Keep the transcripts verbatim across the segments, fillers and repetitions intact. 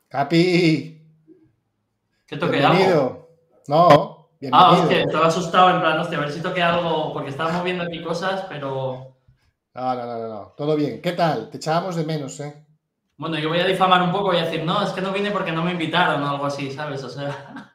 Capi, ¿Qué toqué bienvenido. algo? No, bienvenido. Ah, hostia, estaba asustado en plan, hostia, a ver si toqué algo, porque estábamos viendo aquí cosas, pero... No, no, no, no, no, todo bien. ¿Qué tal? Te echábamos de menos, ¿eh? Bueno, yo voy a difamar un poco, voy a decir, no, es que no vine porque no me invitaron o algo así, ¿sabes? O sea...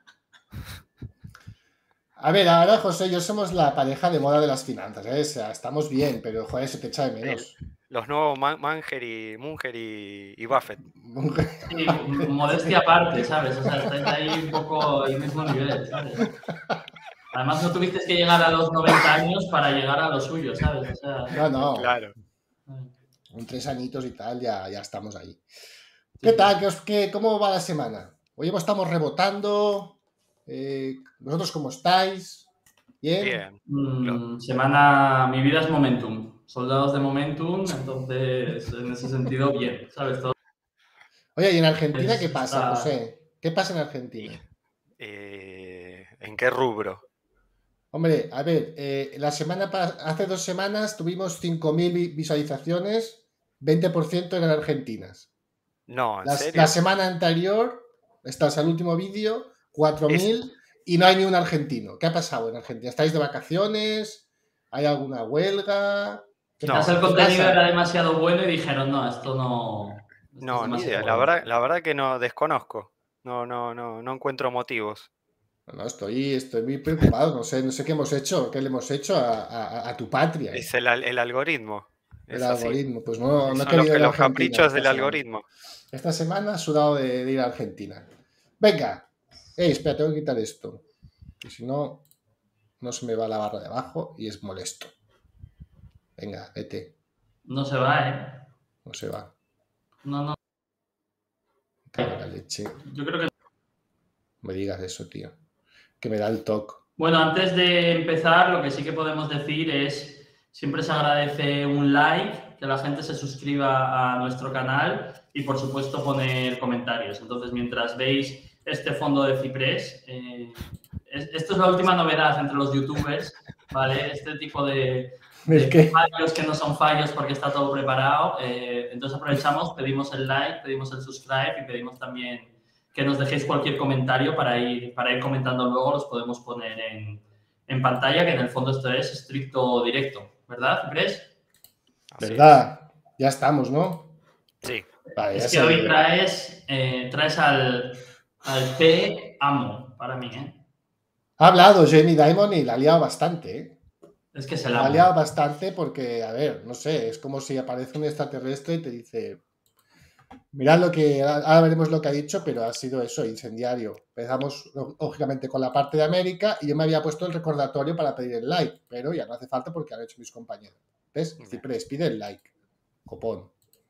A ver, ahora José y yo somos la pareja de moda de las finanzas, ¿eh? O sea, estamos bien, pero joder, se te echa de El- menos. los nuevos Man- Manger y Munger y, y Buffett. Sí, modestia aparte, ¿sabes? O sea, estáis ahí un poco al mismo nivel, ¿sabes? Además, no tuviste que llegar a los noventa años para llegar a lo suyo, ¿sabes? O sea... No, no, Claro. con tres añitos y tal, ya, ya estamos ahí. Sí, ¿Qué sí. tal? ¿Qué os- qué- ¿Cómo va la semana? Hoy estamos rebotando. eh, ¿Vosotros cómo estáis? ¿Bien? Bien. Mm, semana, mi vida es Momentum, soldados de Momentum, entonces en ese sentido bien, ¿sabes? Todo Oye, ¿y en Argentina es- qué pasa, está- José? ¿Qué pasa en Argentina? Eh, ¿en qué rubro? Hombre, a ver, eh, la semana pa- hace dos semanas tuvimos cinco mil vi- visualizaciones, veinte por ciento eran argentinas. No, ¿en La, serio? la semana anterior, este es el último vídeo, cuatro mil Es- y no hay ni un argentino. ¿Qué ha pasado en Argentina? ¿Estáis de vacaciones? ¿Hay alguna huelga? ¿Qué No, Quizás pasa? el ¿Qué contenido pasa? era demasiado bueno y dijeron, no, esto no, esto es no, ni idea. demasiado La bueno. verdad, la verdad que no desconozco. No, no, no, no encuentro motivos. No, no, estoy, estoy muy preocupado. No sé, no sé qué hemos hecho, qué le hemos hecho a, a- a tu patria, ¿eh? Es el, al- el algoritmo. El Es así. algoritmo. Pues no, no he Son los, querido que- ir a los Argentina caprichos esta del semana. algoritmo. Esta semana ha sudado de, de ir a Argentina. Venga. Ey, espera, tengo que quitar esto. Que si no, no se me va la barra de abajo y es molesto. Venga, vete. No se va, ¿eh? No se va. No, no. Me cago en la leche. Yo creo que... No me digas eso, tío. Que me da el toque. Bueno, antes de empezar, lo que sí que podemos decir es, siempre se agradece un like, que la gente se suscriba a nuestro canal y, por supuesto, poner comentarios. Entonces, mientras veis este fondo de ciprés, eh, es- esto es la última novedad entre los youtubers, ¿vale? Este tipo de, de Es que... fallos que no son fallos porque está todo preparado. Eh, entonces, aprovechamos, pedimos el like, pedimos el subscribe y pedimos también que nos dejéis cualquier comentario para ir, para ir comentando luego, los podemos poner en, en pantalla, que en el fondo esto es estricto directo, ¿verdad, Ciprés? Así ¿Verdad? Ya estamos, ¿no? es. Sí. Vale, ya Es que sé. hoy traes, eh, traes al, al P amo para mí, ¿eh? Ha hablado Jamie Dimon y la ha liado bastante, ¿eh? Es que es el La ha amo. liado bastante porque, a ver, no sé, es como si aparece un extraterrestre y te dice, mirad lo que, ahora veremos lo que ha dicho, pero ha sido eso, incendiario. Empezamos, lógicamente, con la parte de América y yo me había puesto el recordatorio para pedir el like, pero ya no hace falta porque han hecho mis compañeros. ¿Ves? Ciprés, pide el like. Copón.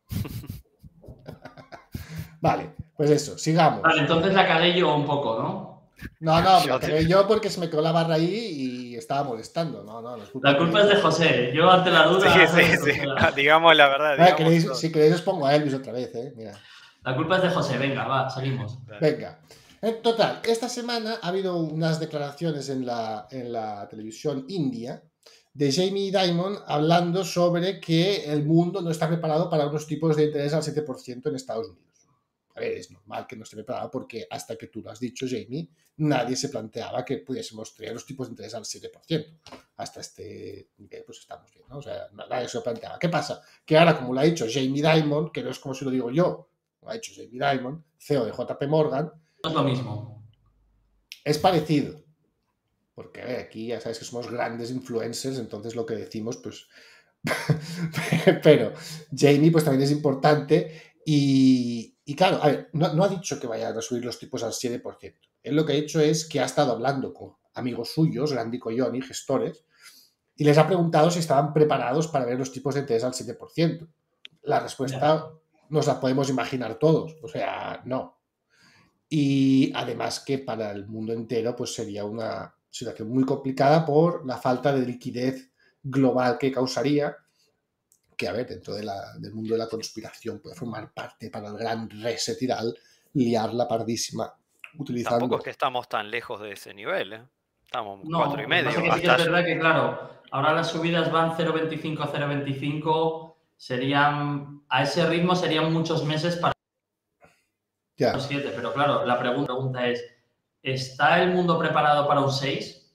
Vale, pues eso, sigamos. Vale, entonces la cagué yo un poco, ¿no? No, no, me Yo la te- cagué yo porque se me quedó la barra ahí y estaba molestando. No, no, no es culpa La culpa es de José. Yo ante la duda... Sí, sí, sí. Digamos la verdad. Ah, digamos queréis- todo. si queréis os pongo a Elvis otra vez, ¿eh? Mira. La culpa es de José. Venga, va, seguimos. Venga. En total, esta semana ha habido unas declaraciones en la, en la televisión india de Jamie Dimon hablando sobre que el mundo no está preparado para unos tipos de interés al siete por ciento en Estados Unidos. A ver, es normal que no esté preparado porque hasta que tú lo has dicho, Jamie, nadie se planteaba que pudiésemos traer los tipos de interés al siete por ciento. Hasta este nivel, pues estamos bien, ¿no? O sea, nadie se lo planteaba. ¿Qué pasa? Que ahora, como lo ha dicho Jamie Dimon, que no es como si lo digo yo, lo ha dicho Jamie Dimon, C E O de J P Morgan, No es lo mismo. es parecido. Porque a ver, aquí ya sabes que somos grandes influencers, entonces lo que decimos, pues... Pero Jamie, pues también es importante y, y claro, a ver, no, no ha dicho que vayan a subir los tipos al siete por ciento. Él lo que ha hecho es que ha estado hablando con amigos suyos, Randy Coyoni, gestores, y les ha preguntado si estaban preparados para ver los tipos de interés al siete por ciento. La respuesta nos la podemos imaginar todos, o sea, no. Y además que para el mundo entero pues sería una situación muy complicada por la falta de liquidez global que causaría, que a ver, dentro de la, del mundo de la conspiración puede formar parte para el gran reset y tal, liar la pardísima utilizando... Tampoco es que estamos tan lejos de ese nivel, ¿eh? Estamos No, cuatro y lo que pasa medio. que sí que Hasta es verdad que, claro, ahora las subidas van cero coma veinticinco a cero coma veinticinco, serían, a ese ritmo serían muchos meses para Ya. siete, pero claro, la pregunta, pregunta es, ¿está el mundo preparado para un seis?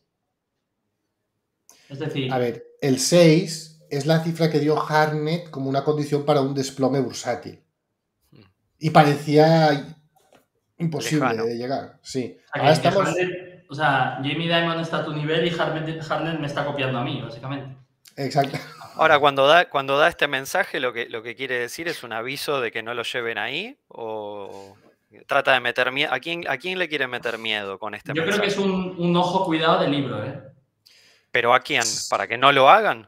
Es decir... A ver, el seis es la cifra que dio Hartnett como una condición para un desplome bursátil. Y parecía imposible Lejano. de llegar. Sí. O sea, Ahora que, que estamos... Hartnett, o sea, Jamie Dimon está a tu nivel y Hartnett, Hartnett me está copiando a mí, básicamente. Exacto. Ahora, cuando da, cuando da este mensaje, lo que, lo que quiere decir es un aviso de que no lo lleven ahí, o trata de meter miedo. ¿A quién, a quién le quiere meter miedo con este Yo mensaje? creo que es un, un ojo cuidado del libro, ¿eh? ¿Pero a quién? ¿Para que no lo hagan?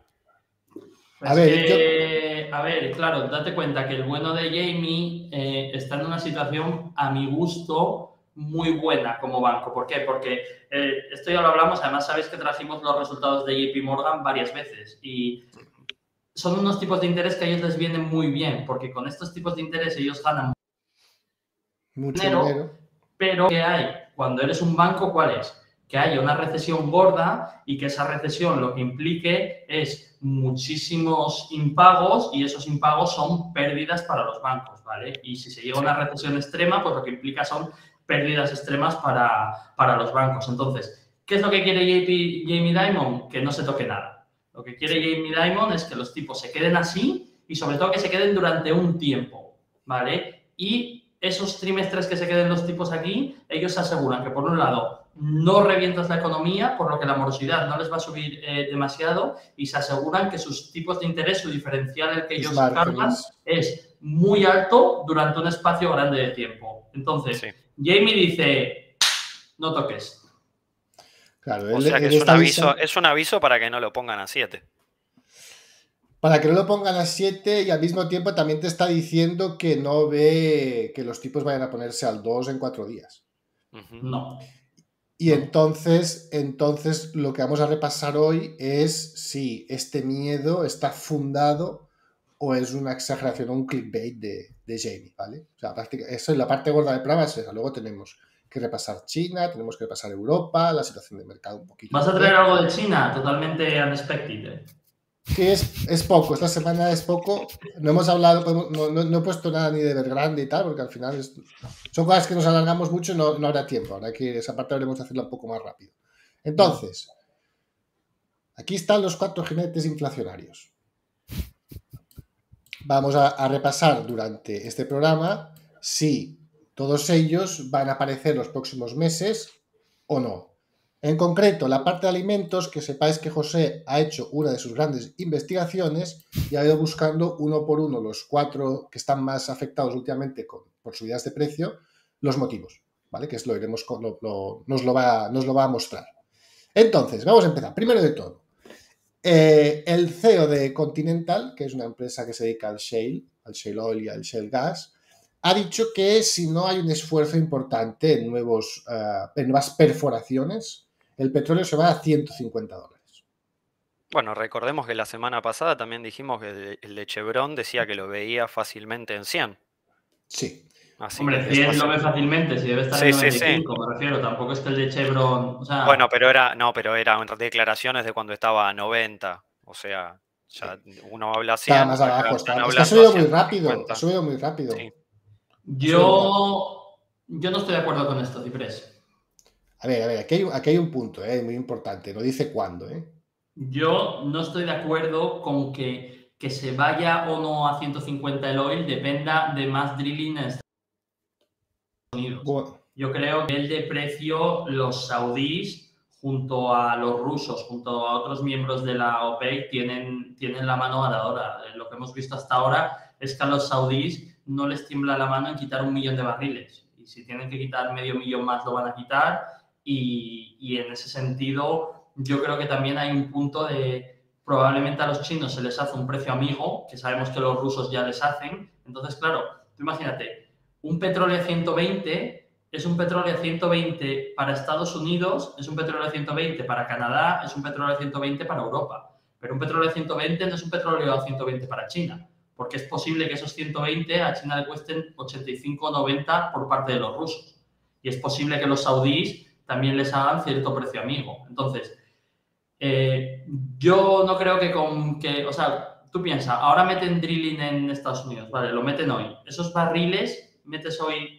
A Es ver, que, a ver, claro, date cuenta que el bueno de Jamie eh, está en una situación, a mi gusto, muy buena como banco. ¿Por qué? Porque eh, esto ya lo hablamos, además sabéis que trajimos los resultados de J P Morgan varias veces y son unos tipos de interés que a ellos les vienen muy bien, porque con estos tipos de interés ellos ganan mucho dinero, dinero. pero ¿qué hay? Cuando eres un banco, ¿cuál es? Que haya una recesión gorda y que esa recesión lo que implique es muchísimos impagos y esos impagos son pérdidas para los bancos, ¿vale? Y si se llega a una recesión extrema, pues lo que implica son pérdidas extremas para, para los bancos. Entonces, ¿qué es lo que quiere J P, Jamie Dimon? Que no se toque nada. Lo que quiere Jamie Dimon es que los tipos se queden así y sobre todo que se queden durante un tiempo, ¿vale? Y esos trimestres que se queden los tipos aquí, ellos se aseguran que, por un lado, no revientas la economía, por lo que la morosidad no les va a subir eh, demasiado, y se aseguran que sus tipos de interés, su diferencial, el que ellos cargan, es muy alto durante un espacio grande de tiempo. Entonces, sí. Jamie dice, no toques. Claro, o él, sea que él es un, aviso, avisando... es un aviso para que no lo pongan a siete. Para que no lo pongan a siete y al mismo tiempo también te está diciendo que no ve que los tipos vayan a ponerse al dos en cuatro días. Uh-huh. No. Y no. entonces, entonces lo que vamos a repasar hoy es si este miedo está fundado o es una exageración o un clickbait de, de Jamie, ¿vale? O sea, eso es la parte gorda de pruebas. Luego tenemos que repasar China, tenemos que repasar Europa, la situación de mercado un poquito. ¿Vas a traer algo de China? Totalmente unexpected. Sí, es, es poco, esta semana es poco, no hemos hablado, no, no, no he puesto nada ni de Evergrande y tal, porque al final es, son cosas que nos alargamos mucho y no, no habrá tiempo, ahora que esa parte habremos de hacerla un poco más rápido. Entonces, aquí están los cuatro jinetes inflacionarios. Vamos a, a repasar durante este programa si todos ellos van a aparecer los próximos meses o no. En concreto, la parte de alimentos, que sepáis que José ha hecho una de sus grandes investigaciones y ha ido buscando uno por uno los cuatro que están más afectados últimamente con, por subidas de precio, los motivos, ¿vale? Que es lo iremos con, lo, lo, nos, lo va, nos lo va a mostrar. Entonces, vamos a empezar. Primero de todo, eh, el C E O de Continental, que es una empresa que se dedica al shale, al shale oil y al shale gas, ha dicho que si no hay un esfuerzo importante en, nuevos, uh, en nuevas perforaciones, el petróleo se va a ciento cincuenta dólares. Bueno, recordemos que la semana pasada también dijimos que el de Chevron decía que lo veía fácilmente en cien. Sí. Así Hombre, que cien lo ve fácilmente, si debe estar sí, en noventa y cinco, sí, sí. Me refiero, tampoco es que el de Chevron... O sea... Bueno, pero era, no, pero eran declaraciones de cuando estaba a noventa, o sea, ya sí. Uno habla cien. Está más abajo, está. Es que ha subido muy rápido, ha subido muy rápido. Sí. Yo, yo no estoy de acuerdo con esto, Ciprés. A ver, a ver, aquí hay, aquí hay un punto eh, muy importante, no dice cuándo. ¿eh? Yo no estoy de acuerdo con que, que se vaya o no a ciento cincuenta el oil dependa de más drilling en Estados Unidos. Bueno. Yo creo que el de precio, los saudíes, junto a los rusos, junto a otros miembros de la OPEC, tienen, tienen la mano ganadora. Lo que hemos visto hasta ahora es que a los saudíes no les tiembla la mano en quitar un millón de barriles. Y si tienen que quitar medio millón más, lo van a quitar. Y, y en ese sentido, yo creo que también hay un punto de probablemente a los chinos se les hace un precio amigo, que sabemos que los rusos ya les hacen. Entonces, claro, tú imagínate, un petróleo a ciento veinte es un petróleo a ciento veinte para Estados Unidos, es un petróleo a ciento veinte para Canadá, es un petróleo a ciento veinte para Europa. Pero un petróleo a ciento veinte no es un petróleo a ciento veinte para China, porque es posible que esos ciento veinte a China le cuesten ochenta y cinco o noventa por parte de los rusos. Y es posible que los saudíes también les hagan cierto precio amigo. Entonces, eh, yo no creo que con que, o sea, tú piensas, ahora meten drilling en Estados Unidos, vale, lo meten hoy. Esos barriles, metes hoy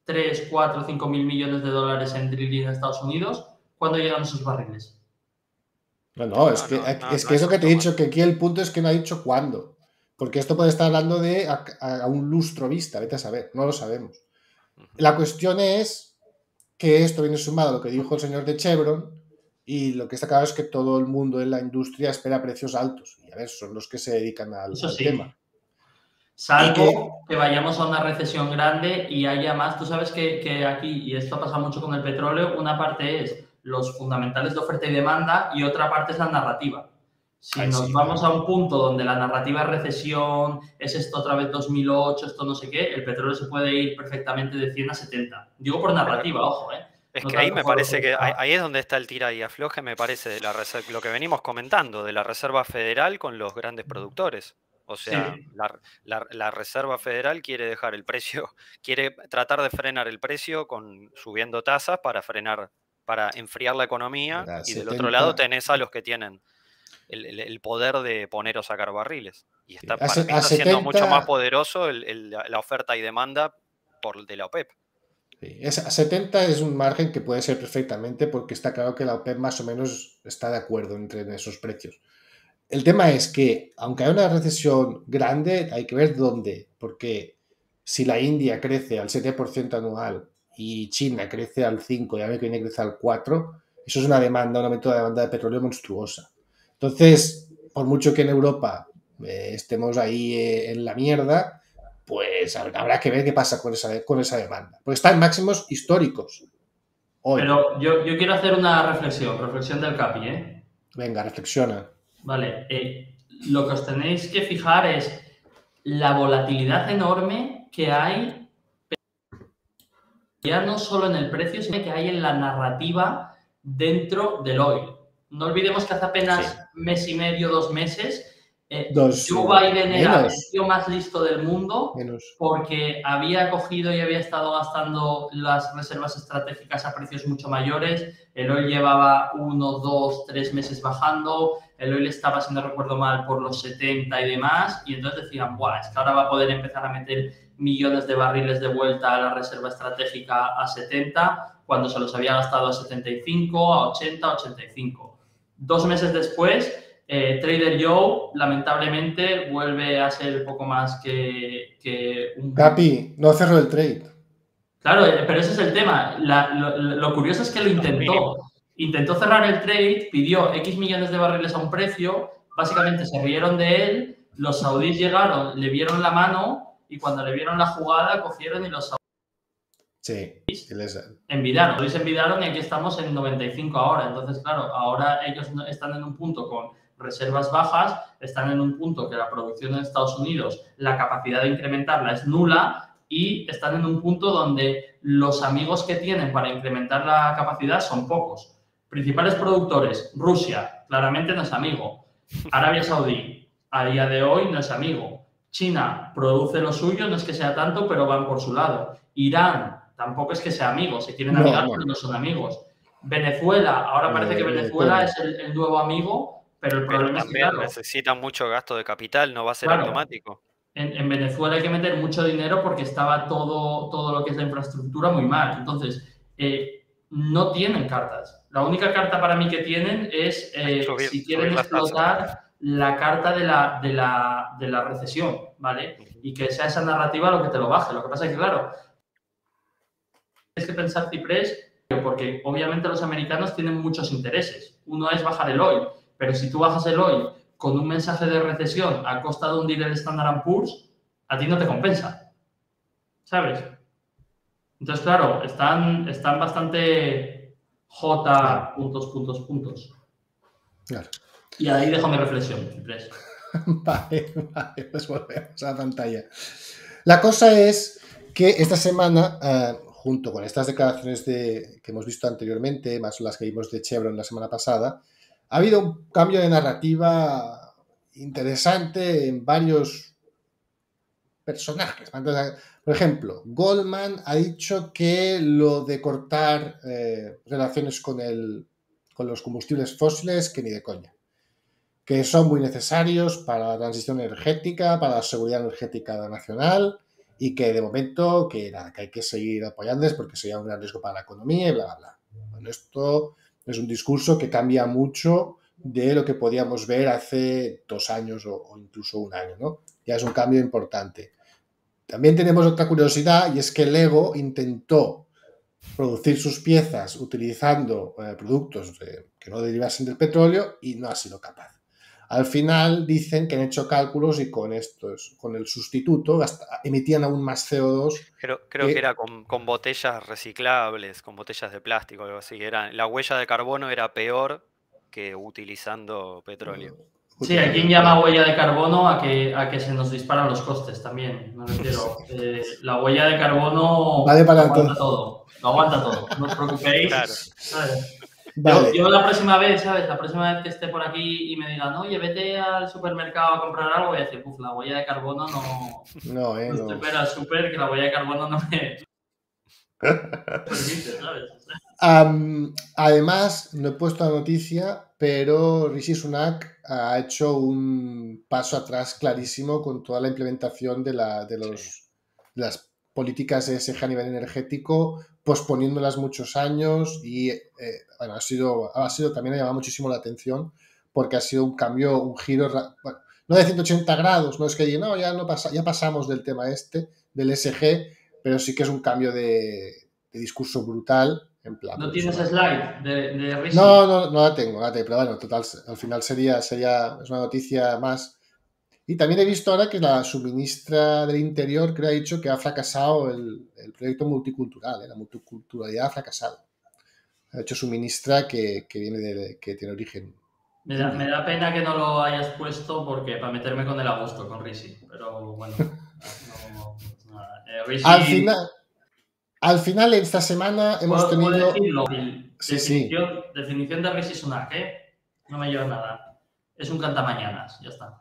tres, cuatro, cinco mil millones de dólares en drilling en Estados Unidos, ¿cuándo llegan esos barriles? No, no, es No, que, no, no, es no que es eso que te he dicho, automático. que aquí el punto es que no ha dicho cuándo. Porque esto puede estar hablando de a, a un lustro vista, vete a saber, no lo sabemos. Ujú. La cuestión es que esto viene sumado a lo que dijo el señor de Chevron, y lo que está claro es que todo el mundo en la industria espera precios altos. Y a ver, son los que se dedican al, Eso al sí. tema. Y que, Salvo que vayamos a una recesión grande y haya más. Tú sabes que, que aquí, y esto pasa mucho con el petróleo, una parte es los fundamentales de oferta y demanda y otra parte es la narrativa. Si ay, nos sí, vamos claro. a un punto donde la narrativa es recesión, es esto otra vez dos mil ocho, esto no sé qué, el petróleo se puede ir perfectamente de cien a setenta. Digo por Pero narrativa, ojo, ¿eh? es No que ahí tanto me por parece que ahí, oferta. ahí es donde está el tira y afloje, me parece, de la reser- lo que venimos comentando, de la Reserva Federal con los grandes productores. O sea, Sí, la, la- la Reserva Federal quiere dejar el precio, quiere tratar de frenar el precio con subiendo tasas para frenar, para enfriar la economía, Era y del otro lado setenta, tenés a los que tienen el, el- el poder de poner o sacar barriles. Y sí, está, a, para se- mí a está siendo mucho más setenta, poderoso el- el- la la oferta y demanda por de la OPEP. sí, es- a setenta es un margen que puede ser perfectamente, porque está claro que la OPEP más o menos está de acuerdo entre esos precios. El tema es que, aunque haya una recesión grande, hay que ver dónde, porque si la India crece al siete por ciento anual y China crece al cinco por ciento y América Latina crece al cuatro por ciento, eso es una demanda, un aumento de la demanda de petróleo monstruosa. Entonces, por mucho que en Europa eh, estemos ahí eh, en la mierda, pues habrá que ver qué pasa con esa, con esa demanda. Porque está en máximos históricos hoy. pero yo, yo quiero hacer una reflexión, reflexión del Capi, ¿eh? Venga, reflexiona. Vale, eh, lo que os tenéis que fijar es la volatilidad enorme que hay, ya no solo en el precio, sino que hay en la narrativa dentro del oil. No olvidemos que hace Sí. apenas mes y medio, dos meses, eh, Dos, Joe eh, Biden era el menos, tío más listo del mundo menos. porque había cogido y había estado gastando las reservas estratégicas a precios mucho mayores. El oil llevaba uno, dos, tres meses bajando. El oil estaba, si no recuerdo mal, por los setenta y demás. Y entonces decían, Buah, es que ahora va a poder empezar a meter millones de barriles de vuelta a la reserva estratégica a setenta, cuando se los había gastado a setenta y cinco, a ochenta, ochenta y cinco. Dos meses después, eh, Trader Joe, lamentablemente, vuelve a ser poco más que, que un... Capi, no cerró el trade. Claro, eh, pero ese es el tema. La, lo, lo curioso es que lo intentó. Intentó cerrar el trade, pidió X millones de barriles a un precio, básicamente se rieron de él, los saudíes llegaron, le vieron la mano y cuando le vieron la jugada cogieron y los Sí, les... envidaron. Los saudíes envidaron y aquí estamos en noventa y cinco ahora. Entonces, claro, ahora ellos están en un punto con reservas bajas, están en un punto que la producción en Estados Unidos, la capacidad de incrementarla es nula, y están en un punto donde los amigos que tienen para incrementar la capacidad son pocos. Principales productores, Rusia, claramente no es amigo. Arabia Saudí, a día de hoy no es amigo. China produce lo suyo, no es que sea tanto, pero van por su lado. Irán, tampoco es que sea amigo, se quieren No, amigar, no. pero no son amigos. Venezuela, ahora parece que Eh, Venezuela Venezuela. es el, el nuevo amigo, pero el Pero problema es que, también claro, necesita mucho gasto de capital, no va a ser claro, automático. en, en Venezuela hay que meter mucho dinero porque estaba todo, todo lo que es la infraestructura muy mal. Entonces, eh, no tienen cartas. La única carta para mí que tienen es eh, Subir, si quieren subir las tasas. explotar la carta de la, de, la, de la recesión, ¿vale? Y que sea esa narrativa lo que te lo baje. Lo que pasa es que, claro, tienes que pensar, Ciprés, porque obviamente los americanos tienen muchos intereses. Uno es bajar el oil, pero si tú bajas el oil con un mensaje de recesión a costa de hundir el Standard and Poor's, a ti no te compensa, ¿sabes? Entonces, claro, están, están bastante J Claro. puntos, puntos, puntos. Claro. Y ahí dejo mi reflexión, Ciprés. Vale, vale, pues volvemos a la pantalla. La cosa es que esta semana, eh, junto con estas declaraciones de, que hemos visto anteriormente, más las que vimos de Chevron la semana pasada, ha habido un cambio de narrativa interesante en varios personajes. Por ejemplo, Goldman ha dicho que lo de cortar eh, relaciones con, el, con los combustibles fósiles, que ni de coña, que son muy necesarios para la transición energética, para la seguridad energética nacional, y que de momento que, nada, que hay que seguir apoyándoles porque sería un gran riesgo para la economía y bla, bla, bla. Bueno, esto es un discurso que cambia mucho de lo que podíamos ver hace dos años o, o incluso un año, ¿no? Ya es un cambio importante. También tenemos otra curiosidad y es que Lego intentó producir sus piezas utilizando eh, productos de, que no derivasen del petróleo y no ha sido capaz. Al final dicen que han hecho cálculos y con estos, con el sustituto hasta emitían aún más C O dos. Creo, creo que, que era con, con botellas reciclables, con botellas de plástico, algo así. Era, la huella de carbono era peor que utilizando petróleo. Sí, hay quien llama huella de carbono a que, a que se nos disparan los costes también. Me refiero, eh, la huella de carbono vale para aguanta todo. todo. Lo aguanta todo, no os preocupéis. Claro. Vale. Yo, yo la próxima vez, ¿sabes? La próxima vez que esté por aquí y me digan, oye, vete al supermercado a comprar algo, voy a decir, uff, la huella de carbono no... No, eh, no. no. Estoy al súper, que la huella de carbono no me... permite, ¿sabes? Um, además, no he puesto la noticia, pero Rishi Sunak ha hecho un paso atrás clarísimo con toda la implementación de, la, de, los, Sí. de las políticas E S G a nivel energético, posponiéndolas muchos años y eh, bueno, ha sido, ha sido también ha llamado muchísimo la atención porque ha sido un cambio, un giro, bueno, no de ciento ochenta grados, no es que no, ya, no pasa, ya pasamos del tema este, del E S G, pero sí que es un cambio de, de discurso brutal. En plan, ¿No pues, tienes una... slide de, de Rishi? No, no, no la tengo, no la tengo, pero bueno, total, al final sería, sería es una noticia más. Y también he visto ahora que la subministra del Interior creo ha dicho que ha fracasado el, el proyecto multicultural, ¿eh? La multiculturalidad ha fracasado. Ha hecho su ministra que, que viene de, que tiene origen. Me da, me da pena que no lo hayas puesto porque para meterme con el a gusto con Rishi, pero bueno, no, no, nada. Eh, Rishi... Al final, al final esta semana hemos ¿Puedo, tenido. ¿puedo decirlo? Sí, definición, sí. definición de Rishi Sunak, ¿eh? No me lleva nada. Es un cantamañanas, ya está.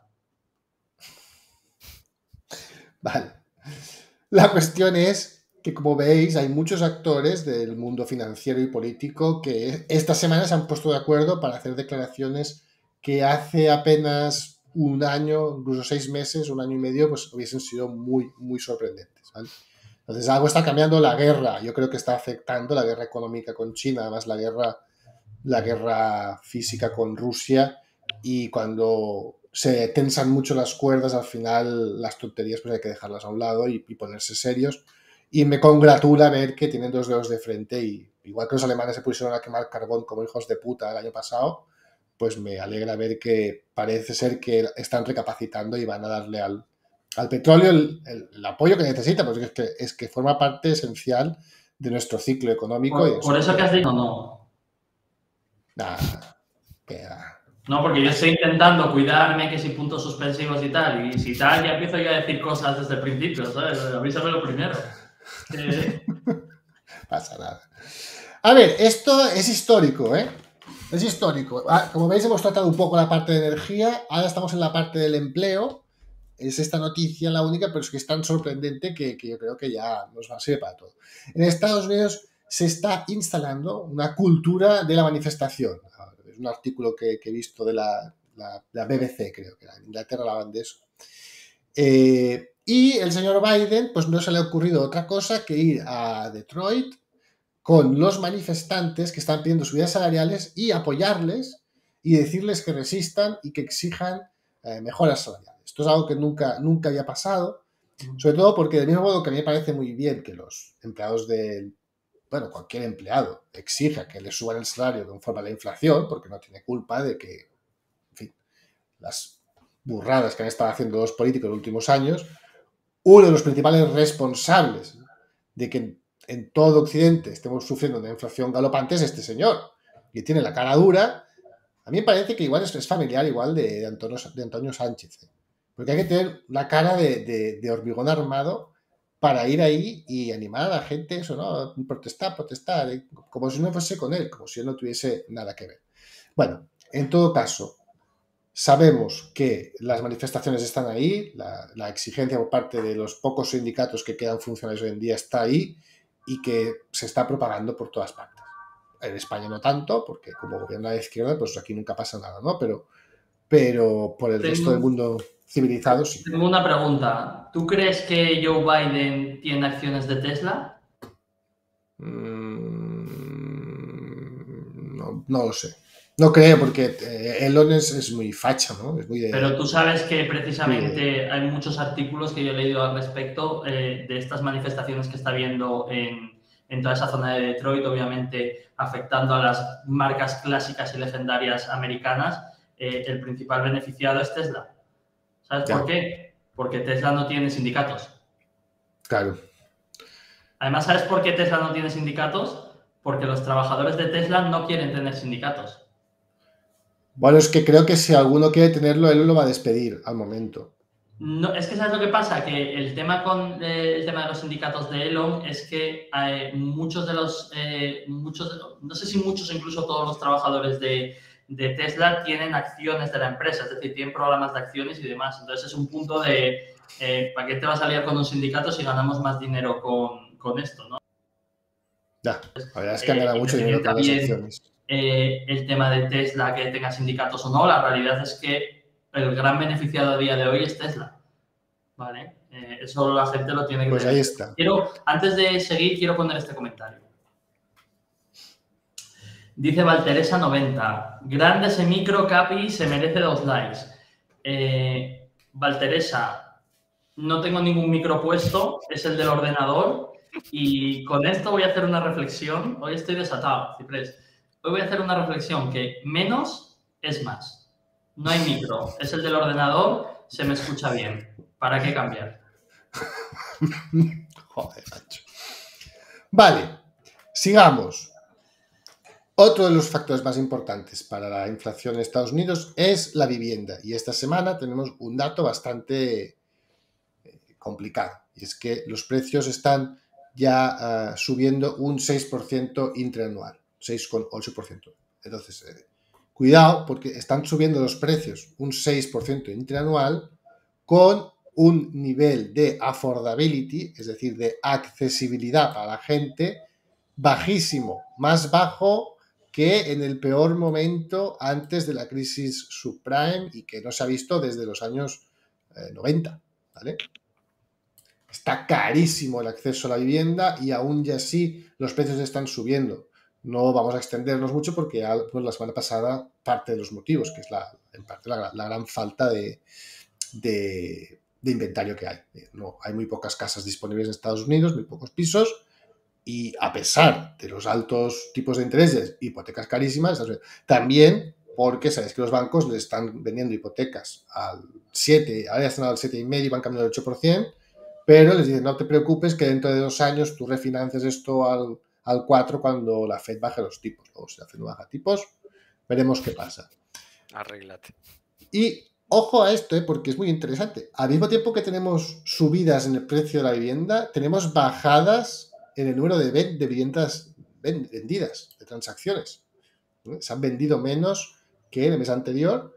Vale. La cuestión es que, como veis, hay muchos actores del mundo financiero y político que esta semana se han puesto de acuerdo para hacer declaraciones que hace apenas un año, incluso seis meses, un año y medio, pues hubiesen sido muy, muy sorprendentes, ¿vale? Entonces algo está cambiando. La guerra, yo creo que está afectando la guerra económica con China, además la guerra, la guerra física con Rusia, y cuando se tensan mucho las cuerdas, al final las tonterías pues hay que dejarlas a un lado y, y ponerse serios. Y me congratula ver que tienen dos dedos de frente y igual que los alemanes se pusieron a quemar carbón como hijos de puta el año pasado, pues me alegra ver que parece ser que están recapacitando y van a darle al, al petróleo el, el, el apoyo que necesita, porque es que, es que forma parte esencial de nuestro ciclo económico. Por, y por eso que has dicho no. Nah, queda. No, porque yo estoy intentando cuidarme, que si puntos suspensivos y tal, y si tal, ya empiezo yo a decir cosas desde el principio, ¿sabes? Avísame lo primero. Eh... Pasa nada. A ver, esto es histórico, ¿eh? Es histórico. Como veis, hemos tratado un poco la parte de energía, ahora estamos en la parte del empleo. Es esta noticia la única, pero es que es tan sorprendente que, que yo creo que ya nos va a servir para todo. En Estados Unidos se está instalando una cultura de la manifestación. Es un artículo que, que he visto de la, la, la B B C, creo que era en Inglaterra, hablaban de eso. Eh, y el señor Biden, pues no se le ha ocurrido otra cosa que ir a Detroit con los manifestantes que están pidiendo subidas salariales y apoyarles y decirles que resistan y que exijan eh, mejoras salariales. Esto es algo que nunca, nunca había pasado, sobre todo porque del mismo modo que a mí me parece muy bien que los empleados del, bueno, cualquier empleado exija que le suban el salario conforme a la inflación, porque no tiene culpa de que, en fin, las burradas que han estado haciendo los políticos en los últimos años, uno de los principales responsables de que en todo Occidente estemos sufriendo una inflación galopante es este señor, que tiene la cara dura. A mí me parece que igual es, es familiar igual de, de, Antonio, de Antonio Sánchez, ¿eh? Porque hay que tener la cara de, de, de hormigón armado para ir ahí y animar a la gente, eso, ¿no? Protestar, protestar, ¿eh? Como si no fuese con él, como si él no tuviese nada que ver. Bueno, en todo caso, sabemos que las manifestaciones están ahí, la, la exigencia por parte de los pocos sindicatos que quedan funcionales hoy en día está ahí y que se está propagando por todas partes. En España no tanto, porque como gobierna la izquierda, pues aquí nunca pasa nada, ¿no? Pero, pero por el tengo, resto del mundo... civilizado, sí. Tengo una pregunta. ¿Tú crees que Joe Biden tiene acciones de Tesla? Mm, no, no lo sé. No creo, porque eh, Elon es, es muy facha, ¿no? Es muy de... Pero tú sabes que precisamente hay muchos artículos que yo he leído al respecto eh, de estas manifestaciones que está habiendo en, en toda esa zona de Detroit, obviamente afectando a las marcas clásicas y legendarias americanas. Eh, el principal beneficiado es Tesla. ¿Sabes Ya. por qué? Porque Tesla no tiene sindicatos. Claro. Además, ¿sabes por qué Tesla no tiene sindicatos? Porque los trabajadores de Tesla no quieren tener sindicatos. Bueno, es que creo que si alguno quiere tenerlo, él lo va a despedir al momento. No, es que ¿sabes lo que pasa? Que el tema con eh, el tema de los sindicatos de Elon es que eh, muchos de los, eh, muchos de los, no sé si muchos, incluso todos los trabajadores de, de Tesla tienen acciones de la empresa, es decir, tienen programas de acciones y demás. Entonces es un punto de, eh, ¿para qué te vas a liar con un sindicato si ganamos más dinero con, con esto, ¿no? Ya, la verdad es que han ganado Eh, mucho dinero con las también, acciones. eh, el tema de Tesla, que tenga sindicatos o no, la realidad es que el gran beneficiado a día de hoy es Tesla. Vale, eh, eso la gente lo tiene que Pues tener. ahí está. Quiero, antes de seguir, quiero poner este comentario. Dice Valteresa noventa. Grande ese micro, Capi, se merece dos likes. Eh, Valteresa, no tengo ningún micro puesto, es el del ordenador. Y con esto voy a hacer una reflexión. Hoy estoy desatado, Ciprés. Hoy voy a hacer una reflexión que menos es más. No hay micro, es el del ordenador, se me escucha bien. ¿Para qué cambiar? Joder, macho. Vale, sigamos. Otro de los factores más importantes para la inflación en Estados Unidos es la vivienda. Y esta semana tenemos un dato bastante eh, complicado. Y es que los precios están ya uh, subiendo un seis por ciento interanual, seis coma ocho por ciento. Entonces, eh, cuidado, porque están subiendo los precios un seis por ciento interanual con un nivel de affordability, es decir, de accesibilidad para la gente, bajísimo, más bajo que en el peor momento antes de la crisis subprime y que no se ha visto desde los años eh, noventa, ¿vale? Está carísimo el acceso a la vivienda y aún y así los precios están subiendo. No vamos a extendernos mucho porque ya, pues, la semana pasada parte de los motivos, que es la, en parte la, la gran falta de, de, de inventario que hay. No, hay muy pocas casas disponibles en Estados Unidos, muy pocos pisos, y a pesar de los altos tipos de intereses, hipotecas carísimas, también porque sabéis que los bancos les están vendiendo hipotecas al siete, ahora ya están al siete coma cinco y van cambiando al ocho por ciento, pero les dicen, no te preocupes que dentro de dos años tú refinances esto al, al cuatro cuando la Fed baje los tipos. Luego, si la Fed no baja tipos, veremos qué pasa. Arréglate. Y ojo a esto, ¿eh? Porque es muy interesante. Al mismo tiempo que tenemos subidas en el precio de la vivienda, tenemos bajadas en el número de, de viviendas vendidas, de transacciones. ¿Eh? Se han vendido menos que en el mes anterior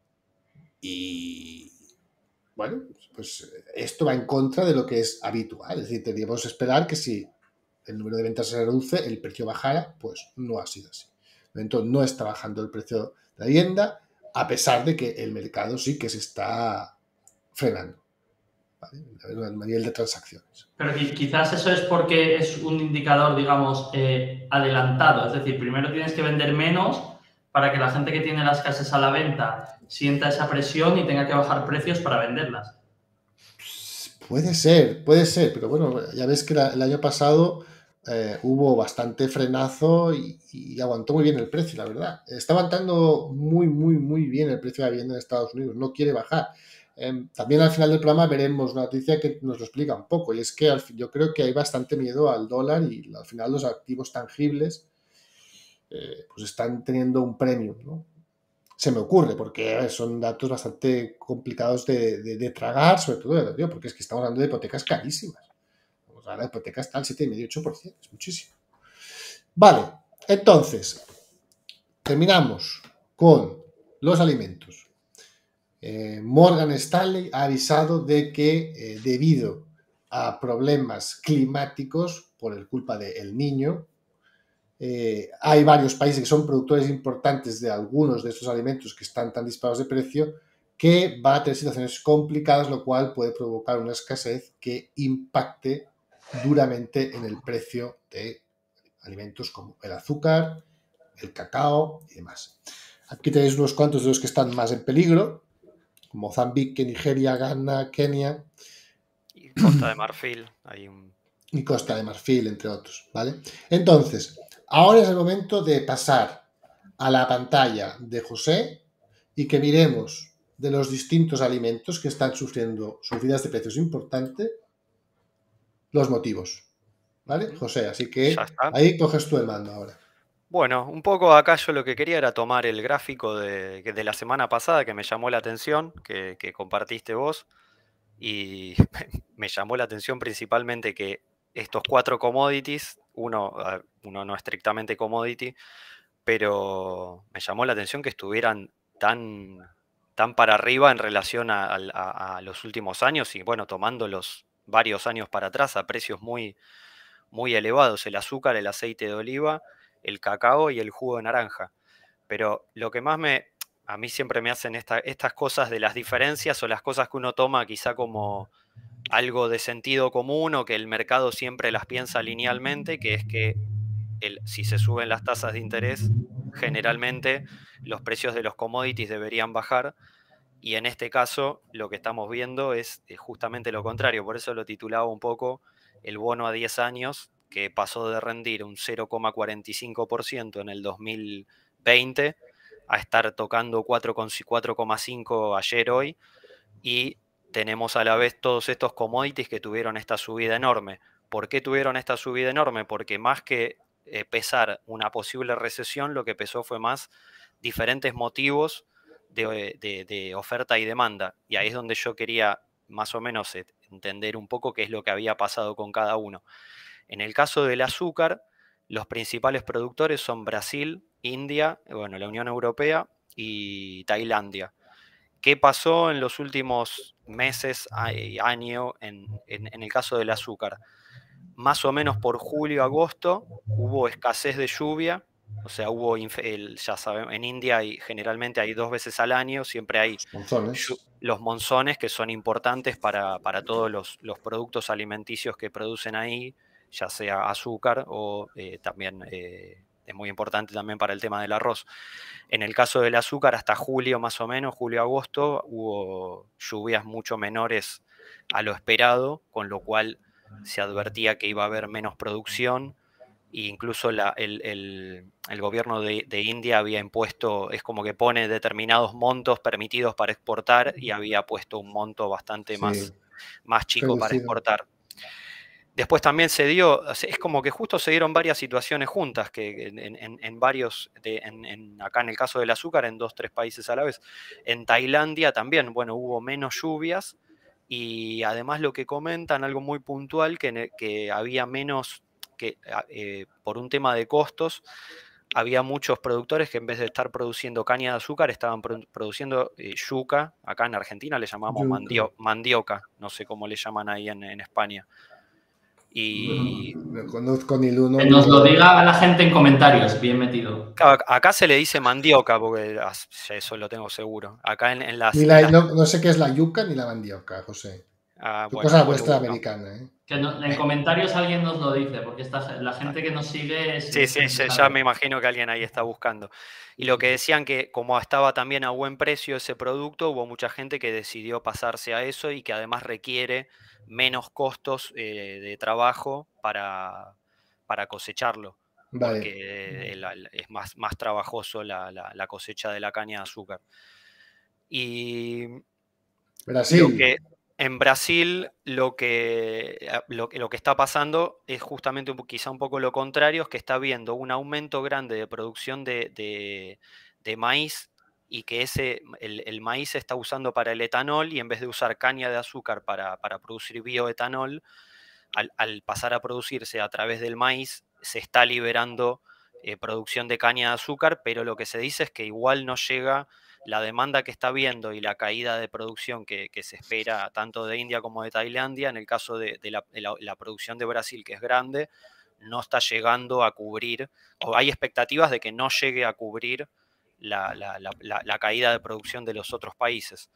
y, bueno, pues esto va en contra de lo que es habitual. Es decir, tendríamos esperar que si el número de ventas se reduce, el precio bajara, pues no ha sido así. Entonces, no está bajando el precio de la vivienda, a pesar de que el mercado sí que se está frenando, ¿vale? A nivel de transacciones. Pero quizás eso es porque es un indicador, digamos, eh, adelantado. Es decir, primero tienes que vender menos para que la gente que tiene las casas a la venta sienta esa presión y tenga que bajar precios para venderlas. Puede ser, puede ser, pero bueno, ya ves que la, el año pasado eh, hubo bastante frenazo y, y aguantó muy bien el precio, la verdad. Está aguantando muy, muy, muy bien el precio de la vivienda en Estados Unidos, no quiere bajar. Eh, también al final del programa veremos una noticia que nos lo explica un poco, y es que al, yo creo que hay bastante miedo al dólar y al final los activos tangibles eh, pues están teniendo un premium, ¿no? Se me ocurre, porque son datos bastante complicados de, de, de tragar, sobre todo, tío, porque es que estamos hablando de hipotecas carísimas. Ahora la hipoteca está al siete coma cinco, ocho por ciento, es muchísimo. Vale, entonces, terminamos con los alimentos. Eh, Morgan Stanley ha avisado de que eh, debido a problemas climáticos por el culpa del Niño, Eh, hay varios países que son productores importantes de algunos de estos alimentos que están tan disparados de precio, que va a tener situaciones complicadas, lo cual puede provocar una escasez que impacte duramente en el precio de alimentos como el azúcar, el cacao y demás. Aquí tenéis unos cuantos de los que están más en peligro, Mozambique, Nigeria, Ghana, Kenia. Y Costa de Marfil, hay un... Y Costa de Marfil, entre otros, ¿vale? Entonces, ahora es el momento de pasar a la pantalla de José y que miremos de los distintos alimentos que están sufriendo subidas de precios importantes, los motivos, ¿vale, José? Así Ya que está. ahí coges tú el mando ahora. Bueno, un poco acá yo lo que quería era tomar el gráfico de, de la semana pasada que me llamó la atención, que, que compartiste vos, y me llamó la atención principalmente que estos cuatro commodities, uno, uno no estrictamente commodity, pero me llamó la atención que estuvieran tan, tan para arriba en relación a, a, a los últimos años y bueno, tomando los varios años para atrás a precios muy, muy elevados, el azúcar, el aceite de oliva, el cacao y el jugo de naranja. Pero lo que más me, a mí siempre me hacen esta, estas cosas de las diferencias o las cosas que uno toma quizá como algo de sentido común o que el mercado siempre las piensa linealmente, que es que el, si se suben las tasas de interés, generalmente los precios de los commodities deberían bajar. Y en este caso lo que estamos viendo es justamente lo contrario. Por eso lo titulaba un poco el bono a diez años, que pasó de rendir un cero coma cuarenta y cinco por ciento en el dos mil veinte a estar tocando cuatro coma cinco ayer hoy. Y tenemos a la vez todos estos commodities que tuvieron esta subida enorme. ¿Por qué tuvieron esta subida enorme? Porque más que eh, pesar una posible recesión, lo que pesó fue más diferentes motivos de, de, de oferta y demanda. Y ahí es donde yo quería más o menos entender un poco qué es lo que había pasado con cada uno. En el caso del azúcar, los principales productores son Brasil, India, bueno, la Unión Europea y Tailandia. ¿Qué pasó en los últimos meses, año, en, en, en el caso del azúcar? Más o menos por julio, agosto, hubo escasez de lluvia, o sea, hubo, el, ya saben, en India hay, generalmente hay dos veces al año, siempre hay Los monzones. los monzones que son importantes para, para todos los, los productos alimenticios que producen ahí, ya sea azúcar o eh, también eh, es muy importante también para el tema del arroz. En el caso del azúcar, hasta julio más o menos, julio-agosto, hubo lluvias mucho menores a lo esperado, con lo cual se advertía que iba a haber menos producción e incluso la, el, el, el, gobierno de, de India había impuesto, es como que pone determinados montos permitidos para exportar y había puesto un monto bastante Sí, más, más chico para reducido. exportar. Después también se dio, es como que justo se dieron varias situaciones juntas, que en, en, en varios, de, en, en, acá en el caso del azúcar, en dos, tres países a la vez. En Tailandia también, bueno, hubo menos lluvias y además lo que comentan, algo muy puntual, que, que había menos, que eh, por un tema de costos, había muchos productores que en vez de estar produciendo caña de azúcar, estaban produ produciendo eh, yuca, acá en Argentina le llamamos mandio mandioca, no sé cómo le llaman ahí en, en España. Y no conozco ni el uno que ni nos el lo otro. diga la gente en comentarios, bien metido. Acá se le dice mandioca, porque eso lo tengo seguro. Acá en, en las... Ni la, en las... No, no sé qué es la yuca ni la mandioca, José. Ah, bueno, Cosa después lo vuestra buscamos. americana, ¿eh? Que no, en comentarios alguien nos lo dice, porque esta, la gente que nos sigue es, sí, es sí, gente ya me imagino que alguien ahí está buscando. Y lo que decían que como estaba también a buen precio ese producto, hubo mucha gente que decidió pasarse a eso y que además requiere menos costos eh, de trabajo para, para cosecharlo, Vale. porque el, el, es más, más trabajoso la, la, la cosecha de la caña de azúcar. Y Brasil. lo que en Brasil lo que, lo, lo que está pasando es justamente un, quizá un poco lo contrario, es que está habiendo un aumento grande de producción de, de, de maíz y que ese, el, el maíz se está usando para el etanol y en vez de usar caña de azúcar para, para producir bioetanol, al, al pasar a producirse a través del maíz, se está liberando eh, producción de caña de azúcar, pero lo que se dice es que igual no llega la demanda que está viendo y la caída de producción que, que se espera tanto de India como de Tailandia, en el caso de, de, la, de la, la producción de Brasil, que es grande, no está llegando a cubrir, o hay expectativas de que no llegue a cubrir la, la, la, la, la caída de producción de los otros países.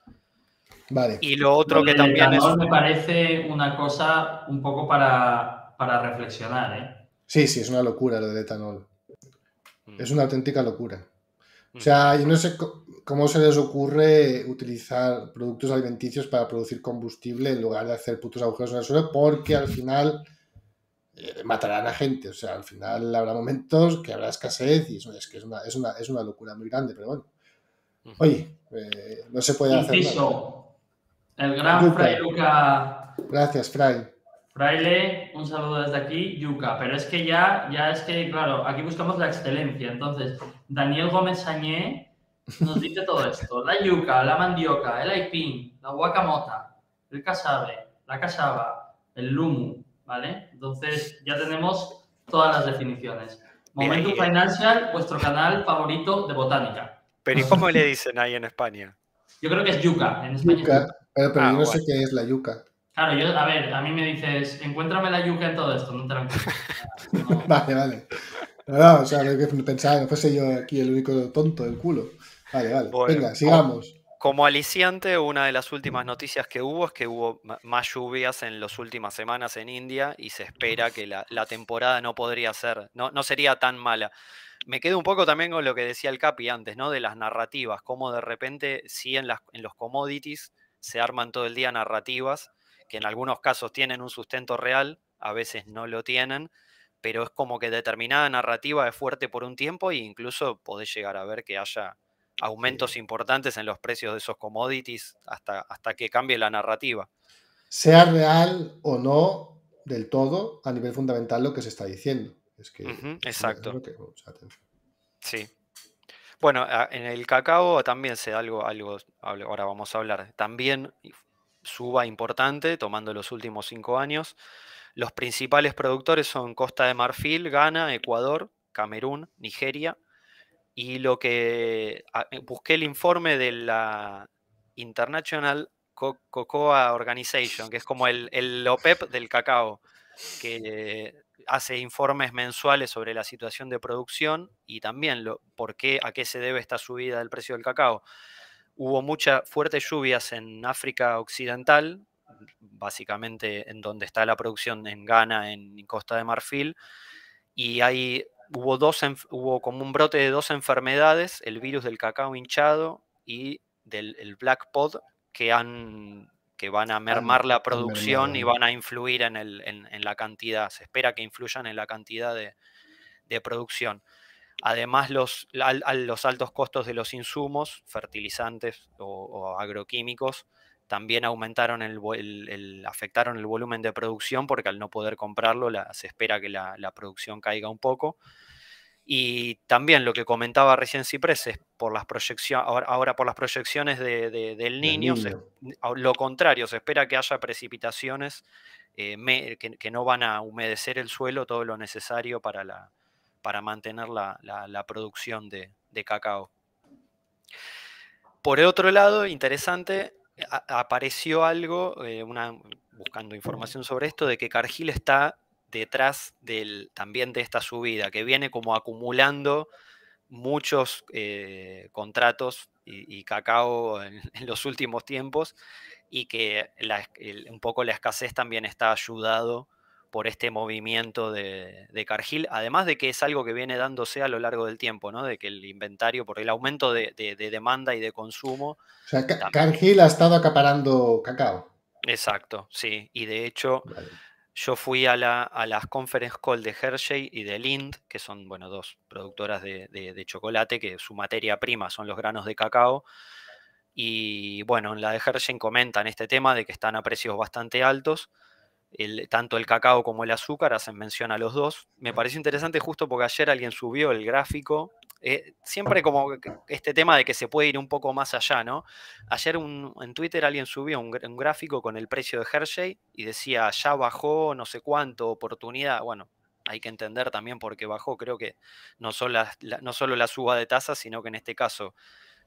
Vale. Y lo otro Lo que del también es... etanol me parece una cosa un poco para, para reflexionar, ¿eh? Sí, sí, es una locura lo del etanol. Mm. Es una auténtica locura. O Ujú. sea, yo no sé co- cómo se les ocurre utilizar productos alimenticios para producir combustible en lugar de hacer putos agujeros en el suelo, porque al final eh, matarán a gente. O sea, al final habrá momentos que habrá escasez y eso es que es una, es una, es una locura muy grande, pero bueno. Ujú. Oye, eh, no se puede hacer nada. Inciso, el gran Fray Yuca. Luca Gracias, Fray. Fraile, un saludo desde aquí, Yuca. Pero es que ya, ya es que, claro, aquí buscamos la excelencia. Entonces, Daniel Gómez Sañé nos dice todo esto. La yuca, la mandioca, el aipín, la guacamota, el casabe, la casaba, el lumu, ¿vale? Entonces, ya tenemos todas las definiciones. Bien, Momentum y, eh, Financial, vuestro canal favorito de botánica. pero ¿y cómo le dicen ahí en España? Yo creo que es yuca, en España es Yuca. yuca. Pero, pero Ah, yo no sé bueno. qué es la yuca. Claro, yo, a ver, a mí me dices, encuéntrame la yuca en todo esto, no te la encuentro. O sea, no. Vale, vale. No, no, o sea, no hay que pensar, no fuese yo aquí el único tonto del culo. Vale, vale. Bueno, Venga, co- sigamos. como aliciante, una de las últimas noticias que hubo es que hubo ma- más lluvias en las últimas semanas en India y se espera que la, la temporada no podría ser, no, no sería tan mala. Me quedo un poco también con lo que decía el Capi antes, ¿no? De las narrativas, cómo de repente sí en, las, en los commodities se arman todo el día narrativas, que en algunos casos tienen un sustento real, a veces no lo tienen, pero es como que determinada narrativa es fuerte por un tiempo e incluso podés llegar a ver que haya aumentos Sí. importantes en los precios de esos commodities hasta, hasta que cambie la narrativa. Sea real o no del todo, a nivel fundamental lo que se está diciendo. Es que Ujú, es lo, es exacto, lo que... o sea, atención. sí. Bueno, a- en el cacao también se da algo, algo, habl- ahora vamos a hablar, también suba importante, tomando los últimos cinco años. Los principales productores son Costa de Marfil, Ghana, Ecuador, Camerún, Nigeria. Y lo que a- eh, busqué el informe de la International Co- Cocoa Organization, que es como el, el OPEP del cacao, que hace informes mensuales sobre la situación de producción y también lo, por qué, a qué se debe esta subida del precio del cacao. Hubo muchas fuertes lluvias en África Occidental, básicamente en donde está la producción en Ghana, en Costa de Marfil, y hay, hubo, dos, enf- hubo como un brote de dos enfermedades, el virus del cacao hinchado y del el Black Pod, que, han, que van a Han, mermar la han producción y mermado. van a influir en, el, en, en la cantidad, se espera que influyan en la cantidad de, de producción. Además, los, al- al- los altos costos de los insumos, fertilizantes o, o agroquímicos, también aumentaron el, vo- el- el- afectaron el volumen de producción porque al no poder comprarlo la- se espera que la, la producción caiga un poco. Y también lo que comentaba recién Ciprés es por las proyecciones, ahora, ahora por las proyecciones de- de- del Del niño, se- niño. lo contrario, se espera que haya precipitaciones eh, me- que, que no van a humedecer el suelo todo lo necesario para, la, para mantener la, la- la producción de, de cacao. Por otro lado, interesante, a- apareció algo, eh, una, buscando información sobre esto, de que Cargill está detrás del, también de esta subida, que viene como acumulando muchos eh, contratos y, y cacao en, en los últimos tiempos y que la es- el- un poco la escasez también está ayudado por este movimiento de, de Cargill, además de que es algo que viene dándose a lo largo del tiempo, ¿no? De que el inventario, por el aumento de, de- de demanda y de consumo, O sea, Ca- tam- Cargill ha estado acaparando cacao. exacto, sí, y de hecho Vale. yo fui a, la, a las conference call de Hershey y de Lind, que son, bueno, dos productoras de, de- de chocolate, que su materia prima son los granos de cacao. Y bueno, en la de Hershey comentan este tema de que están a precios bastante altos. El- tanto el cacao como el azúcar hacen mención a los dos. Me pareció interesante justo porque ayer alguien subió el gráfico. Eh, siempre como que- este tema de que se puede ir un poco más allá, ¿no? Ayer un- en Twitter alguien subió un, gra- un gráfico con el precio de Hershey y decía, ya bajó no sé cuánto, oportunidad. Bueno, hay que entender también por qué bajó. Creo que no solo la, la- no solo la suba de tasas, sino que en este caso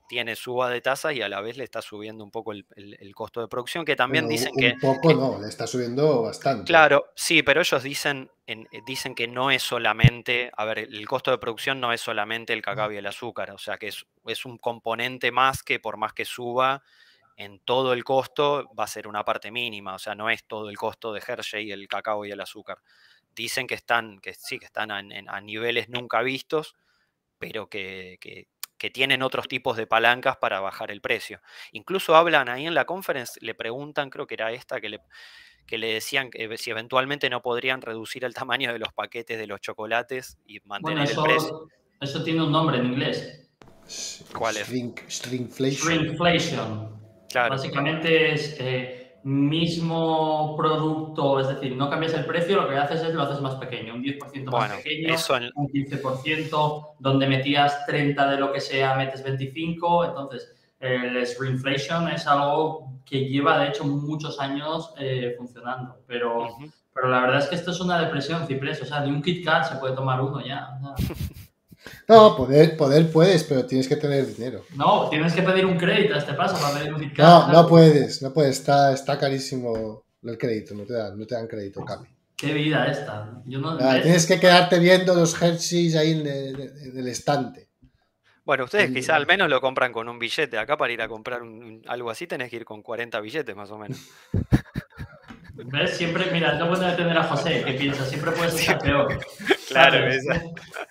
tiene suba de tasas y a la vez le está subiendo un poco el, el- el costo de producción, que también Bueno, dicen que, un poco que- no, le está subiendo bastante. claro, sí, pero ellos dicen, en- eh, dicen que no es solamente, a ver, el costo de producción no es solamente el cacao y el azúcar, o sea que es, es un componente más que por más que suba en todo el costo va a ser una parte mínima, o sea, no es todo el costo de Hershey, el cacao y el azúcar. Dicen que están, que sí, que están a, en- a niveles nunca vistos, pero que, que- que tienen otros tipos de palancas para bajar el precio. Incluso hablan ahí en la conference, le preguntan, creo que era esta, que le, que le decían que si eventualmente no podrían reducir el tamaño de los paquetes de los chocolates y Bueno, mantener el precio. eso, eso tiene un nombre en inglés. Sh- ¿Cuál es? Shrink, shrinkflation. Shrinkflation. Claro, Básicamente es eh, mismo producto, es decir, no cambias el precio, lo que haces es lo haces más pequeño, un diez por ciento más bueno, pequeño, eso en- un quince por ciento, donde metías treinta de lo que sea, metes veinticinco, entonces el shrinkflation es algo que lleva de hecho muchos años eh, funcionando, pero, ujú. pero la verdad es que esto es una depresión, Ciprés, o sea, de un Kit Kat se puede tomar uno ya. O sea, No, poder, poder puedes, pero tienes que tener dinero. no, tienes que pedir un crédito a este paso para pedir un Kit Kat. No, ¿sabes? no puedes, no puedes, está, está carísimo el crédito, no te dan, no te dan crédito, Capi. Qué vida esta. Yo no, Nada, ¿ves? tienes que quedarte viendo los Hershey's ahí en el, en el estante. Bueno, ustedes El- quizá al menos lo compran con un billete. Acá para ir a comprar un- un- algo así tenés que ir con cuarenta billetes más o menos. ¿Ves? Siempre, mira, es lo bueno de tener a José, que piensa, siempre puedes estar peor. Claro, ¿sabes? esa.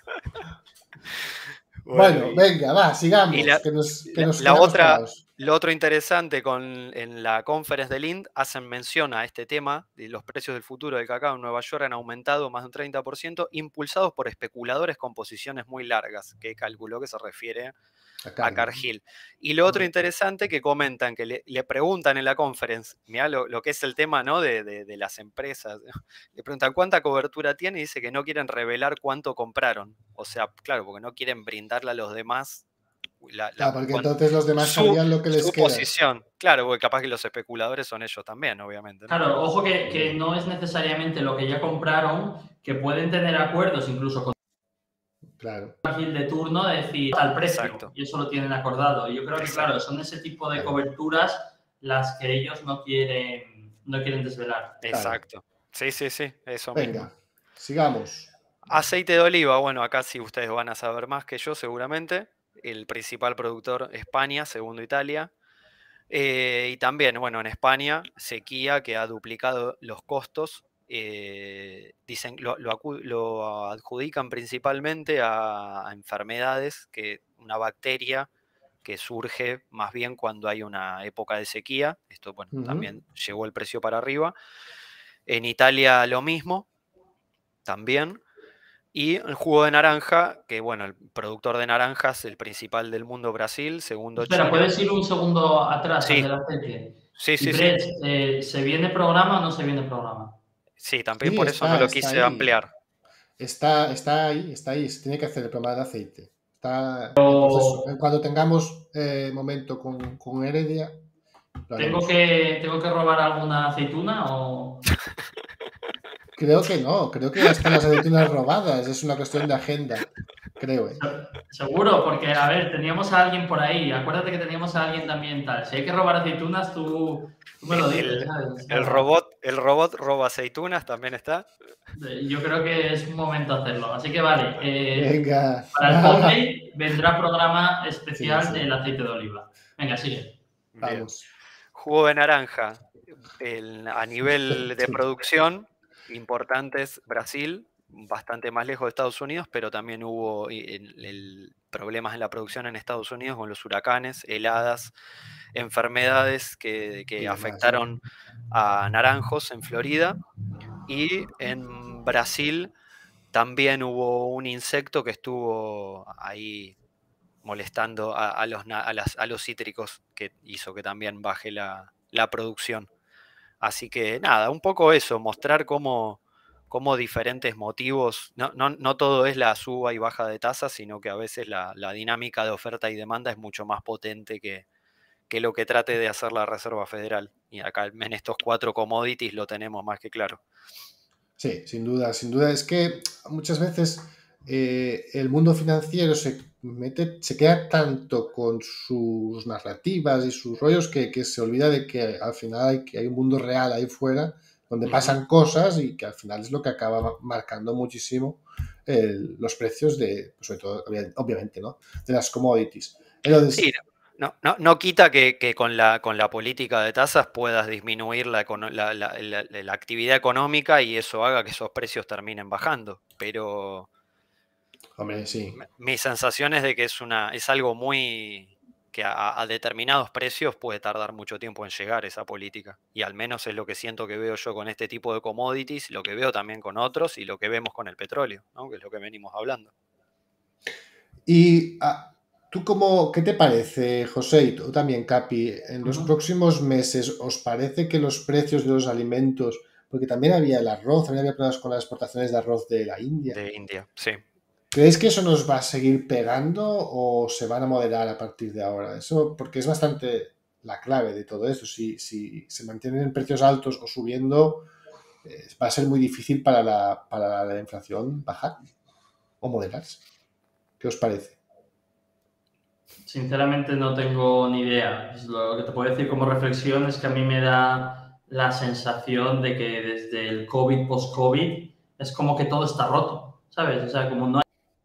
Bueno, y- venga, va, y sigamos, la, que nos, que la- nos la quedamos otra, parados. lo otro interesante con, en la conference de Lind hacen mención a este tema de los precios del futuro del cacao en Nueva York han aumentado más de un treinta por ciento, impulsados por especuladores con posiciones muy largas, que calculó que se refiere Acá, a Cargill. Y lo otro interesante que comentan, que le, le preguntan en la conference, mirá lo, lo que es el tema, ¿no? de, de- de las empresas, le preguntan cuánta cobertura tiene y dice que no quieren revelar cuánto compraron. O sea, claro, porque no quieren brindarle a los demás la, la- Ah, porque cuan- entonces los demás su, sabrían lo que les su queda. posición. Claro, porque capaz que los especuladores son ellos también, obviamente, ¿no? Claro, ojo que, que no es necesariamente lo que ya compraron, que pueden tener acuerdos incluso con Claro, Cargill de turno de decir al precio, Exacto. y eso lo tienen acordado. Y yo creo que, Exacto. claro, son ese tipo de Claro. coberturas las que ellos no quieren, no quieren desvelar. Exacto. Sí, sí, sí, eso mismo. venga, sigamos. Aceite de oliva, bueno, acá sí ustedes van a saber más que yo seguramente. El principal productor, España, segundo Italia. Eh, y también, bueno, en España, sequía que ha duplicado los costos. eh, dicen, lo, lo acu- lo adjudican principalmente a, a enfermedades, que una bacteria que surge más bien cuando hay una época de sequía. Esto, bueno, Ujú. también llevó el precio para arriba. En Italia lo mismo, también. Y el jugo de naranja, que bueno, el productor de naranjas, el principal del mundo, Brasil, segundo Espera, China. ¿puedes ir un segundo atrás al Sí, del aceite? sí, sí, sí. Ciprés, eh, ¿se viene programa o no se viene programa? Sí, también Sí, por eso está, no lo está quise ahí. ampliar. Está, está ahí, está ahí, se tiene que hacer el programa de aceite. Está en proceso. Cuando tengamos eh, momento con, con Heredia, lo ¿Tengo haremos. que, ¿Tengo que robar alguna aceituna o...? Creo que no, creo que ya están las aceitunas robadas, es una cuestión de agenda, creo. ¿eh? Seguro, porque, a ver, teníamos a alguien por ahí. Acuérdate que teníamos a alguien también tal. Si hay que robar aceitunas, tú, tú me lo dices, El, ¿sabes? O sea, el robot, el robot roba aceitunas también está. eh, yo creo que es un momento hacerlo. Así que vale, eh, Venga. para el Podley vendrá programa especial Sí, sí. del aceite de oliva. Venga, sigue. Bien. Vamos. Jugo de naranja. El- a nivel de producción, importantes Brasil, bastante más lejos de Estados Unidos, pero también hubo eh, el- el- problemas en la producción en Estados Unidos con los huracanes, heladas, enfermedades que, que Y demás, afectaron a naranjos en Florida. Y en Brasil también hubo un insecto que estuvo ahí molestando a, a los, na- a las- a los cítricos, que hizo que también baje la, la producción. Así que nada, un poco eso, mostrar cómo, cómo diferentes motivos, no, no, no todo es la suba y baja de tasas, sino que a veces la, la dinámica de oferta y demanda es mucho más potente que, que lo que trate de hacer la Reserva Federal. Y acá en estos cuatro commodities lo tenemos más que claro. Sí, sin duda, sin duda. Es que muchas veces eh, el mundo financiero se mete, se queda tanto con sus narrativas y sus rollos que, que se olvida de que al final hay, que hay un mundo real ahí fuera donde pasan cosas y que al final es lo que acaba marcando muchísimo el, los precios de, pues sobre todo, obviamente, ¿no? De las commodities. Entonces, sí, no, no, no quita que, que con, la, con la política de tasas puedas disminuir la, la, la, la, la actividad económica y eso haga que esos precios terminen bajando, pero hombre, sí. Mi sensación es de que es, una, es algo muy... que a, a determinados precios puede tardar mucho tiempo en llegar esa política. Y al menos es lo que siento que veo yo con este tipo de commodities, lo que veo también con otros y lo que vemos con el petróleo, ¿no? Que es lo que venimos hablando. Y ah, tú cómo, ¿qué te parece, José, y tú también, Capi, en los uh-huh. próximos meses, ¿os parece que los precios de los alimentos, porque también había el arroz, también había problemas con las exportaciones de arroz de la India? De India, sí. ¿Crees que eso nos va a seguir pegando o se van a moderar a partir de ahora? Eso, porque es bastante la clave de todo esto. Si, si se mantienen en precios altos o subiendo, eh, va a ser muy difícil para la, para la inflación bajar o moderarse. ¿Qué os parece? Sinceramente no tengo ni idea. Lo que te puedo decir como reflexión es que a mí me da la sensación de que desde el COVID, post-COVID, es como que todo está roto, ¿sabes? O sea, como no hay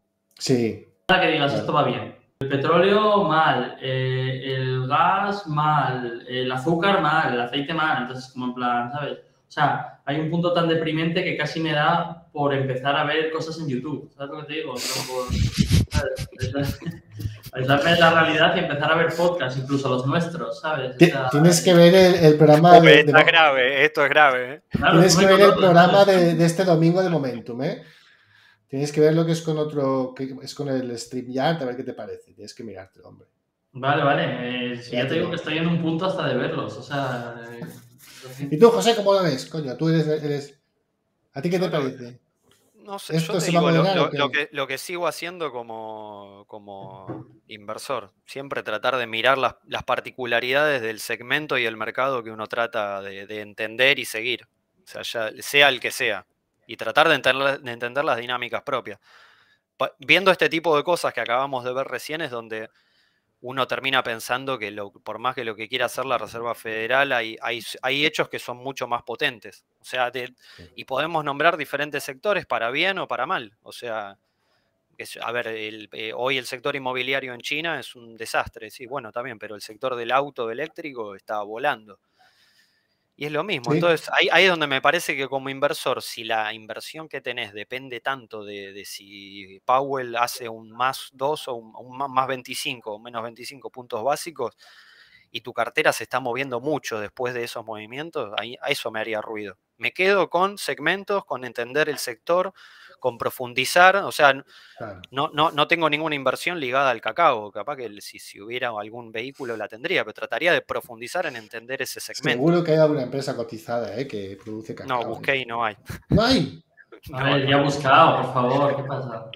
sí, nada que digas, claro, esto va bien. El petróleo, mal. Eh, el gas, mal. El azúcar, mal. El aceite, mal. Entonces, como en plan, ¿sabes? O sea, hay un punto tan deprimente que casi me da por empezar a ver cosas en YouTube. ¿Sabes lo que te digo? Por, ¿sabes? Aislarme de la realidad y empezar a ver podcasts, incluso los nuestros, ¿sabes? O sea, tienes que ver el, el programa Uy, de, esto de... es grave, esto es grave. ¿eh? Claro, tienes que ver el programa de, de este domingo de Momentum, ¿eh? Tienes que ver lo que es con otro, que es con el StreamYard, a ver qué te parece. Tienes que mirarte, hombre. Vale, vale. Eh, si ya te digo que estoy en un punto hasta de verlos, o sea... Eh... ¿Y tú, José, cómo lo ves? Coño, tú eres... eres... ¿A ti qué te no, parece? No sé, ¿Esto yo te se digo, va a lo, moderar lo, o qué? lo, que, lo que sigo haciendo como, como inversor, siempre tratar de mirar las, las particularidades del segmento y el mercado que uno trata de, de entender y seguir, o sea, ya, sea el que sea, y tratar de entender, de entender las dinámicas propias. Pa, viendo este tipo de cosas que acabamos de ver recién es donde uno termina pensando que lo, por más que lo que quiera hacer la Reserva Federal, hay, hay, hay hechos que son mucho más potentes. O sea, de, y podemos nombrar diferentes sectores para bien o para mal. O sea, es, a ver, el, eh, hoy el sector inmobiliario en China es un desastre, sí, bueno, también, pero el sector del auto eléctrico está volando. Y es lo mismo. Sí. Entonces, ahí, ahí es donde me parece que como inversor, si la inversión que tenés depende tanto de, de si Powell hace un más dos o un, un más veinticinco o menos veinticinco puntos básicos y tu cartera se está moviendo mucho después de esos movimientos, ahí, a eso me haría ruido. Me quedo con segmentos, con entender el sector, con profundizar, o sea, claro. no, no, no tengo ninguna inversión ligada al cacao, capaz que si, si hubiera algún vehículo la tendría, pero trataría de profundizar en entender ese segmento. Seguro que hay alguna empresa cotizada ¿eh? que produce cacao. No, busqué y no hay. ¿No hay? A ver, no, ya he buscado, por favor, ¿qué pasa?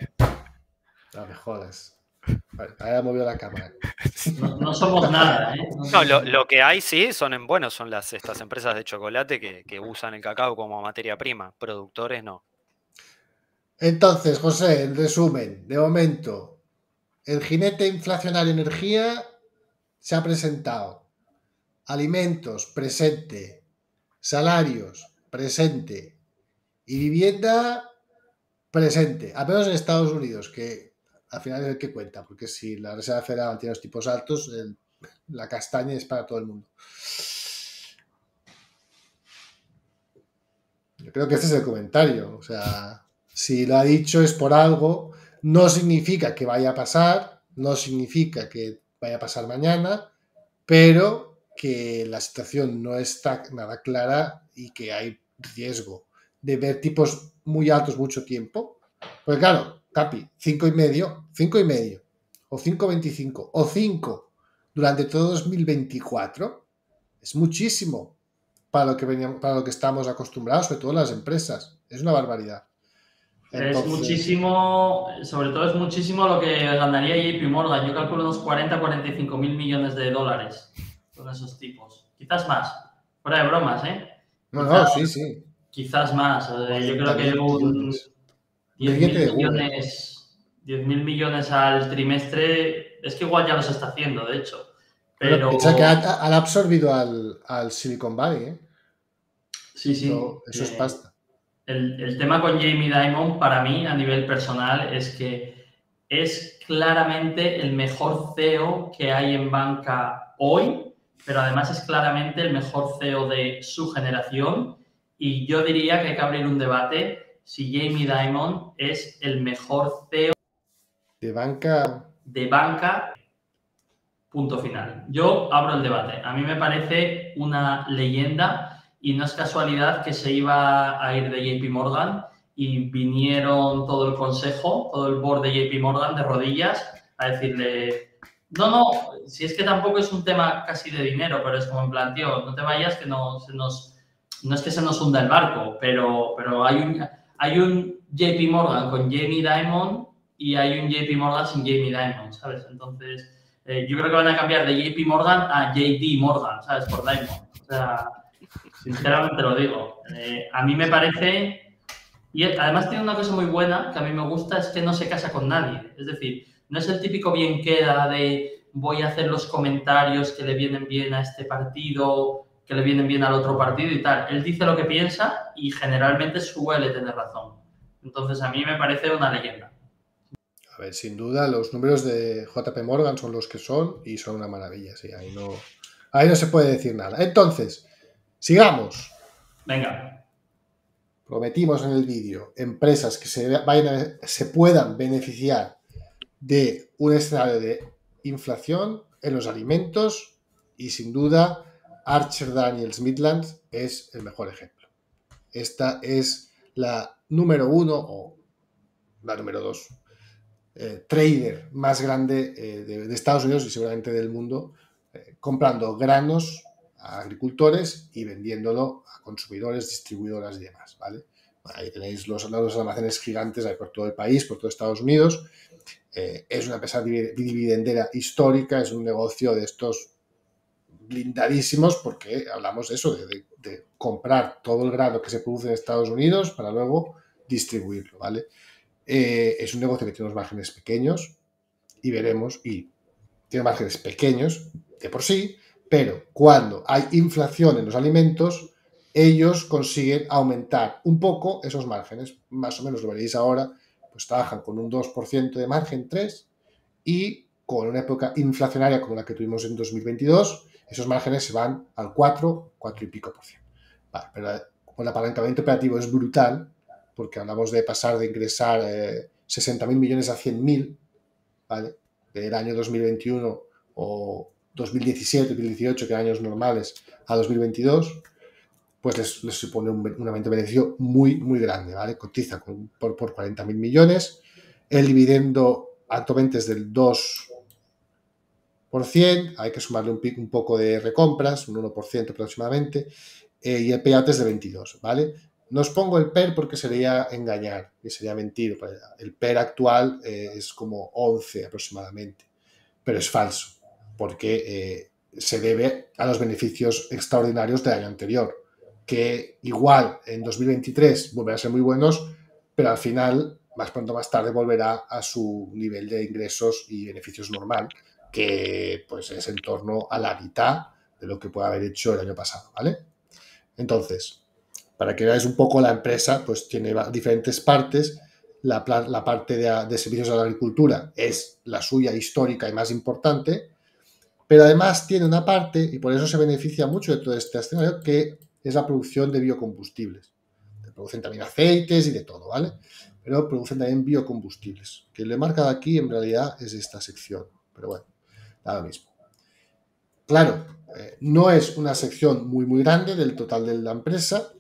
No me jodas. Vale, ahora movió la cámara. No, no somos nada, ¿eh? No, no lo, lo que hay sí son en bueno, son las estas empresas de chocolate que, que usan el cacao como materia prima. Productores no. Entonces, José, en resumen, de momento, el jinete inflacionario energía se ha presentado. Alimentos, presente. Salarios, presente. Y vivienda, presente. Al menos en Estados Unidos, que al final es el que cuenta, porque si la Reserva Federal tiene los tipos altos, el, la castaña es para todo el mundo. Yo creo que este es el comentario. O sea, si lo ha dicho es por algo, no significa que vaya a pasar, no significa que vaya a pasar mañana, pero que la situación no está nada clara y que hay riesgo de ver tipos muy altos mucho tiempo. Pues claro, Capi, cinco y medio, cinco y medio, o cinco veinticinco, o cinco durante todo dos mil veinticuatro, es muchísimo para lo que veníamos, para lo que estamos acostumbrados, sobre todo las empresas. Es una barbaridad. Entonces, es muchísimo, sobre todo es muchísimo lo que ganaría J P Morgan. Yo calculo unos cuarenta a cuarenta y cinco mil millones de dólares con esos tipos. Quizás más. Fuera de bromas, ¿eh? No, quizás, no, sí, sí. Quizás más. Yo creo que un, Ríete de Google. millones, diez mil millones al trimestre, es que igual ya los está haciendo, de hecho. Pero... Piensa que han, han absorbido al, al Silicon Valley, ¿eh? Sí, sí. Eso, eso es pasta. El, el tema con Jamie Dimon, para mí, a nivel personal, es que es claramente el mejor C E O que hay en banca hoy, pero además es claramente el mejor C E O de su generación. Y yo diría que hay que abrir un debate si Jamie Dimon es el mejor C E O de banca. De banca, punto final. Yo abro el debate. A mí me parece una leyenda. Y no es casualidad que se iba a ir de J P Morgan y vinieron todo el consejo, todo el board de J P Morgan de rodillas a decirle, no, no, si es que tampoco es un tema casi de dinero, pero es como en plan, tío, no te vayas que no se nos, no es que se nos hunda el barco, pero, pero hay un, hay un J P Morgan con Jamie Dimon y hay un J P Morgan sin Jamie Dimon, ¿sabes? Entonces, eh, yo creo que van a cambiar de J P Morgan a J D Morgan, ¿sabes? Por Dimon. O sea... Sinceramente lo digo. Eh, a mí me parece... Y además tiene una cosa muy buena que a mí me gusta, es que no se casa con nadie. Es decir, no es el típico bien queda de voy a hacer los comentarios que le vienen bien a este partido, que le vienen bien al otro partido y tal. Él dice lo que piensa y generalmente suele tener razón. Entonces a mí me parece una leyenda. A ver, sin duda los números de J P Morgan son los que son y son una maravilla. Sí, ahí no, ahí no se puede decir nada. Entonces... sigamos. Venga. Prometimos en el vídeo empresas que se, vayan a, se puedan beneficiar de un escenario de inflación en los alimentos y sin duda Archer Daniels Midland es el mejor ejemplo. Esta es la número uno o la número dos eh, trader más grande eh, de, de Estados Unidos y seguramente del mundo eh, comprando granos a agricultores y vendiéndolo a consumidores, distribuidoras y demás, ¿vale? Ahí tenéis los, los almacenes gigantes ahí por todo el país, por todo Estados Unidos. Eh, es una empresa dividendera histórica, es un negocio de estos blindadísimos porque hablamos de eso, de, de, de comprar todo el grano que se produce en Estados Unidos para luego distribuirlo, ¿vale? Eh, es un negocio que tiene unos márgenes pequeños y veremos, y tiene márgenes pequeños de por sí, pero cuando hay inflación en los alimentos, ellos consiguen aumentar un poco esos márgenes. Más o menos lo veréis ahora, pues trabajan con un dos por ciento de margen, tres, y con una época inflacionaria como la que tuvimos en dos mil veintidós, esos márgenes se van al cuatro, cuatro y pico por ciento. Vale, pero el apalancamiento operativo es brutal, porque hablamos de pasar de ingresar eh, sesenta mil millones a cien mil, ¿vale? Del año dos mil veintiuno o dos mil diecisiete, dos mil dieciocho, que eran años normales, a dos mil veintidós, pues les, les supone un, un aumento de beneficio muy, muy grande, ¿vale? Cotiza con, por, por cuarenta mil millones. El dividendo actualmente es del dos por ciento, hay que sumarle un, un poco de recompras, un uno por ciento aproximadamente, eh, y el payout es de veintidós, ¿vale? No os pongo el P E R porque sería engañar y sería mentir. El P E R actual eh, es como once aproximadamente, pero es falso porque eh, se debe a los beneficios extraordinarios del año anterior, que igual en dos mil veintitrés volverán a ser muy buenos, pero al final, más pronto o más tarde, volverá a su nivel de ingresos y beneficios normal, que pues es en torno a la mitad de lo que puede haber hecho el año pasado, ¿vale? Entonces, para que veáis un poco la empresa, pues tiene diferentes partes. La, la parte de, de servicios a la agricultura es la suya histórica y más importante, pero además tiene una parte, y por eso se beneficia mucho de todo este escenario, que es la producción de biocombustibles. Producen también aceites y de todo, ¿vale? Pero producen también biocombustibles. Que lo he marcado aquí en realidad es esta sección, pero bueno, da lo mismo. Claro, eh, no es una sección muy muy grande del total de la empresa.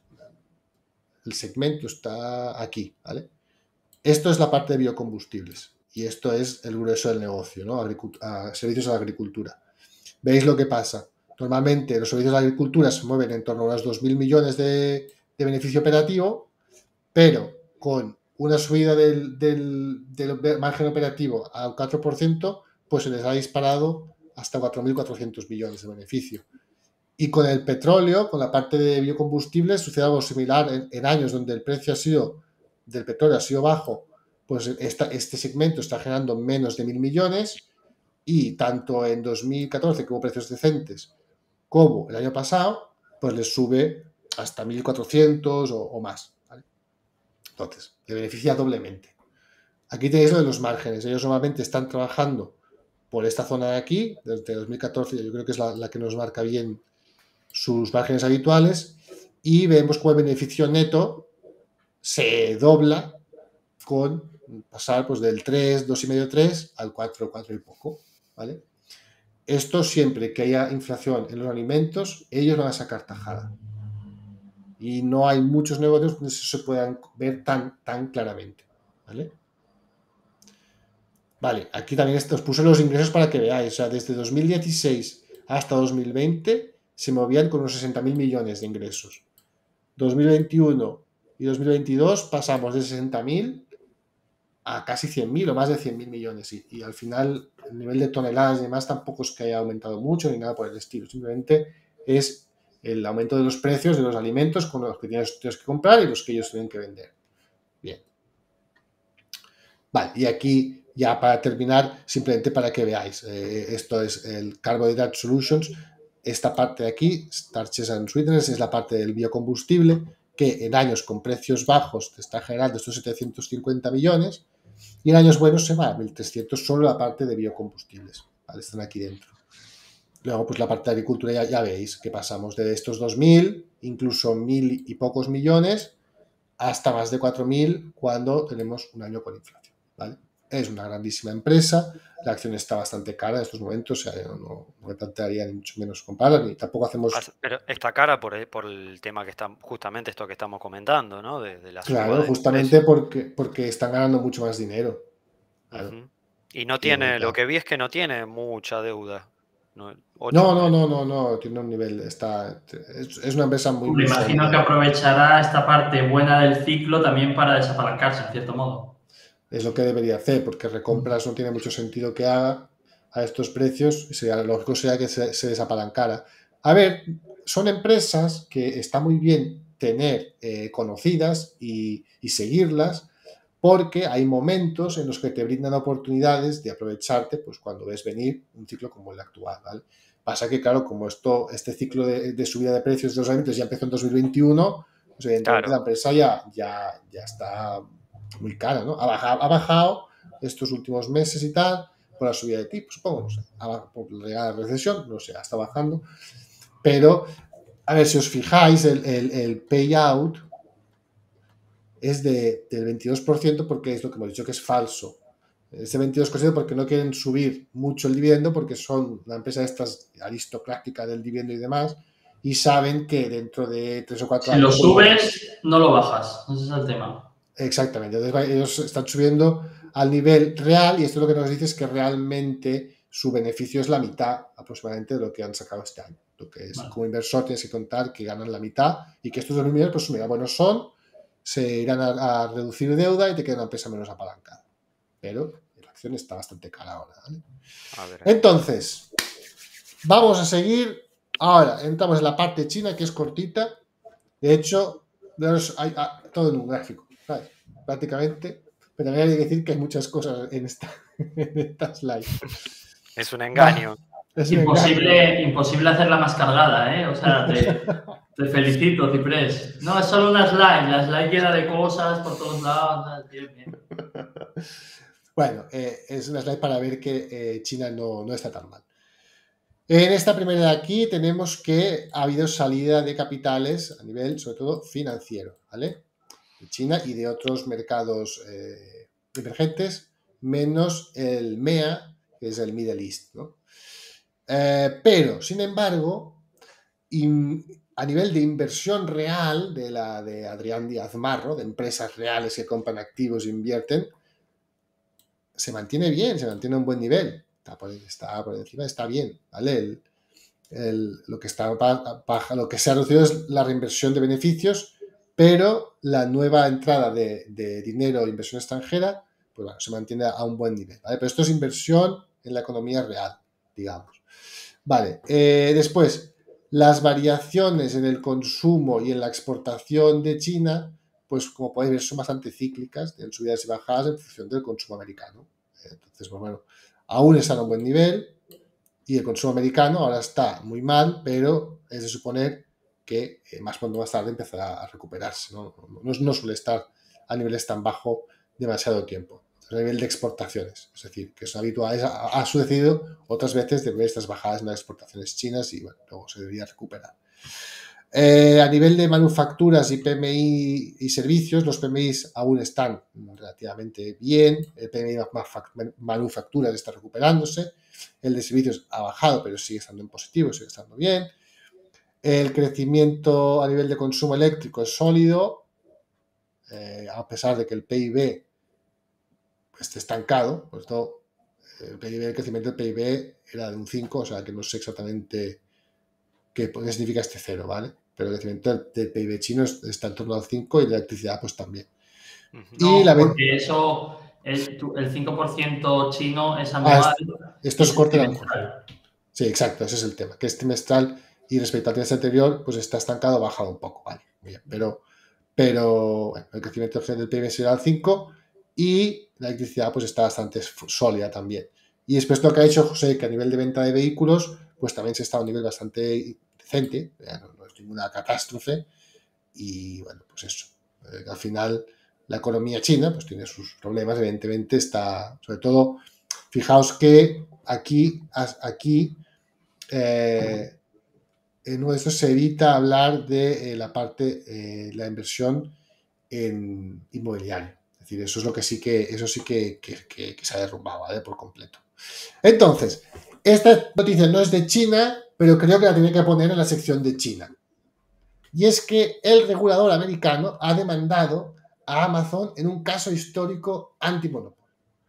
El segmento está aquí, ¿vale? Esto es la parte de biocombustibles y esto es el grueso del negocio, ¿no? Agricult- a servicios a la agricultura. ¿Veis lo que pasa? Normalmente los servicios de la agricultura se mueven en torno a unos dos mil millones de, de beneficio operativo, pero con una subida del, del, del margen operativo al cuatro por ciento, pues se les ha disparado hasta cuatro mil cuatrocientos millones de beneficio. Y con el petróleo, con la parte de biocombustibles, sucede algo similar en, en años donde el precio ha sido, del petróleo ha sido bajo pues esta, este segmento está generando menos de mil millones y tanto en dos mil catorce que hubo precios decentes como el año pasado, pues les sube hasta mil cuatrocientos o, o más, ¿vale? Entonces, le beneficia doblemente. Aquí tenéis lo de los márgenes. Ellos normalmente están trabajando por esta zona de aquí, desde dos mil catorce, yo creo que es la, la que nos marca bien sus márgenes habituales, y vemos cómo el beneficio neto se dobla con pasar pues, del tres, dos coma cinco, tres al cuatro, cuatro y poco, ¿vale? Esto siempre que haya inflación en los alimentos, ellos van a sacar tajada. Y no hay muchos negocios donde eso se puedan ver tan, tan claramente, ¿vale? Vale, aquí también os puse los ingresos para que veáis. O sea, desde dos mil dieciséis hasta dos mil veinte se movían con unos sesenta mil millones de ingresos. dos mil veintiuno y dos mil veintidós pasamos de sesenta mil a casi cien mil o más de cien mil millones. Y, y al final el nivel de toneladas y demás tampoco es que haya aumentado mucho ni nada por el estilo. Simplemente es el aumento de los precios de los alimentos con los que tienes, tienes que comprar y los que ellos tienen que vender. Bien. Vale, y aquí ya para terminar, simplemente para que veáis, eh, esto es el Carbohydrate Solutions, esta parte de aquí, Starches and Sweeteners, es la parte del biocombustible, que en años con precios bajos te está generando estos setecientos cincuenta millones, y en años buenos se va a mil trescientos solo la parte de biocombustibles, ¿vale? Están aquí dentro. Luego, pues la parte de agricultura ya, ya veis que pasamos de estos dos mil, incluso mil y pocos millones, hasta más de cuatro mil cuando tenemos un año con inflación, ¿vale? Es una grandísima empresa, la acción está bastante cara en estos momentos, o sea, no, no me plantearía ni mucho menos comprarla, ni tampoco hacemos... Pero está cara por, por el tema que está, justamente esto que estamos comentando, ¿no? De, de la suba Claro, de justamente precios. porque, porque están ganando mucho más dinero. Claro. Uh-huh. Y no Y tiene, ahorita... lo que vi es que no tiene mucha deuda. No, ocho, no, no, nueve. no, no, no, tiene un nivel, está, es, es una empresa muy, Me muy imagino sólida. que aprovechará esta parte buena del ciclo también para desapalancarse, en cierto modo. Es lo que debería hacer, porque recompras no tiene mucho sentido que haga a estos precios, y sería, lo lógico sería que se, se desapalancara. A ver, son empresas que está muy bien tener eh, conocidas y, y seguirlas, porque hay momentos en los que te brindan oportunidades de aprovecharte, pues cuando ves venir un ciclo como el actual, ¿vale? Pasa que, claro, como esto, este ciclo de, de subida de precios de los alimentos ya empezó en dos mil veintiuno, pues evidentemente Claro. la empresa ya, ya, ya está muy cara, ¿no? Ha bajado, ha bajado estos últimos meses y tal, por la subida de tipos, supongo, no sé, por la recesión, no sé, está bajando. Pero, a ver, si os fijáis, el, el, el payout es de, del veintidós por ciento porque es lo que hemos dicho que es falso. Ese veintidós por ciento porque no quieren subir mucho el dividendo porque son una empresa de estas aristocrática del dividendo y demás y saben que dentro de tres o cuatro si años... Si lo subes, no lo bajas. Ese es el tema. Exactamente. Entonces ellos están subiendo al nivel real y esto lo que nos dice es que realmente su beneficio es la mitad aproximadamente de lo que han sacado este año. Lo que es, vale. Como inversor tienes que contar que ganan la mitad y que estos dos millones, pues mira, buenos son, se irán a, a reducir deuda y te queda una empresa menos apalancada. Pero la acción está bastante cara ahora, ¿vale? A ver. Entonces, vamos a seguir. Ahora, entramos en la parte china, que es cortita. De hecho, hay, hay todo en un gráfico, ¿sabes? Prácticamente. Pero también hay que decir que hay muchas cosas en esta, en esta slide. Es un engaño. Va, es un imposible, engaño. Imposible hacerla más cargada, ¿eh? O sea, te, te felicito, Ciprés. No, es solo una slide. La slide llena de cosas por todos lados. Bien, bien. Bueno, eh, es una slide para ver que eh, China no, no está tan mal. En esta primera de aquí tenemos que ha habido salida de capitales a nivel, sobre todo, financiero, ¿vale? De China y de otros mercados eh, emergentes, menos el M E A, que es el Middle East, ¿no? Eh, pero, sin embargo, in, a nivel de inversión real de la de Adrián Díaz Marro, de empresas reales que compran activos e invierten, se mantiene bien, se mantiene a un buen nivel. Está por, está por encima, está bien, ¿vale? El, el, lo, que está baja, lo que se ha reducido es la reinversión de beneficios, pero la nueva entrada de, de dinero e inversión extranjera, pues bueno, se mantiene a un buen nivel, ¿vale? Pero esto es inversión en la economía real, digamos. Vale, eh, después, las variaciones en el consumo y en la exportación de China, pues como podéis ver, son bastante cíclicas, tienen subidas y bajadas en función del consumo americano. Entonces, pues bueno, aún está en un buen nivel y el consumo americano ahora está muy mal, pero es de suponer que eh, más pronto o más tarde empezará a recuperarse, ¿no? No, no suele estar a niveles tan bajos demasiado tiempo. A nivel de exportaciones, es decir, que son habituales, ha, ha sucedido otras veces de ver estas bajadas en las exportaciones chinas y bueno, luego se debería recuperar. Eh, a nivel de manufacturas y P M I y servicios, los P M Is aún están relativamente bien, el P M I de manufacturas está recuperándose, el de servicios ha bajado pero sigue estando en positivo, sigue estando bien, el crecimiento a nivel de consumo eléctrico es sólido, eh, a pesar de que el P I B esté estancado, pues todo, el P I B, el crecimiento del P I B era de un cinco, o sea que no sé exactamente qué, qué significa este cero, ¿vale? Pero el crecimiento del, del P I B chino está en torno al cinco y de la electricidad pues también. No, y la porque eso, el, el cinco por ciento chino es anual. Ah, esto es corte de trimestral. Sí, exacto, ese es el tema, que es trimestral y respecto al trimestre anterior, pues está estancado, ha bajado un poco, vale, muy bien, pero, pero bueno, el crecimiento del P I B será al cinco y la electricidad pues está bastante sólida también. Y después lo que ha dicho José, que a nivel de venta de vehículos, pues también se está a un nivel bastante decente, no, no es ninguna catástrofe, y bueno, pues eso, eh, al final la economía china pues tiene sus problemas, evidentemente está, sobre todo, fijaos que aquí, aquí eh, en uno de estos se evita hablar de eh, la parte, eh, la inversión en inmobiliario. Es decir, eso es lo que sí que, eso sí que, que, que, que se ha derrumbado, ¿vale? Por completo. Entonces, esta noticia no es de China, pero creo que la tenía que poner en la sección de China. Y es que el regulador americano ha demandado a Amazon en un caso histórico antimonopolio.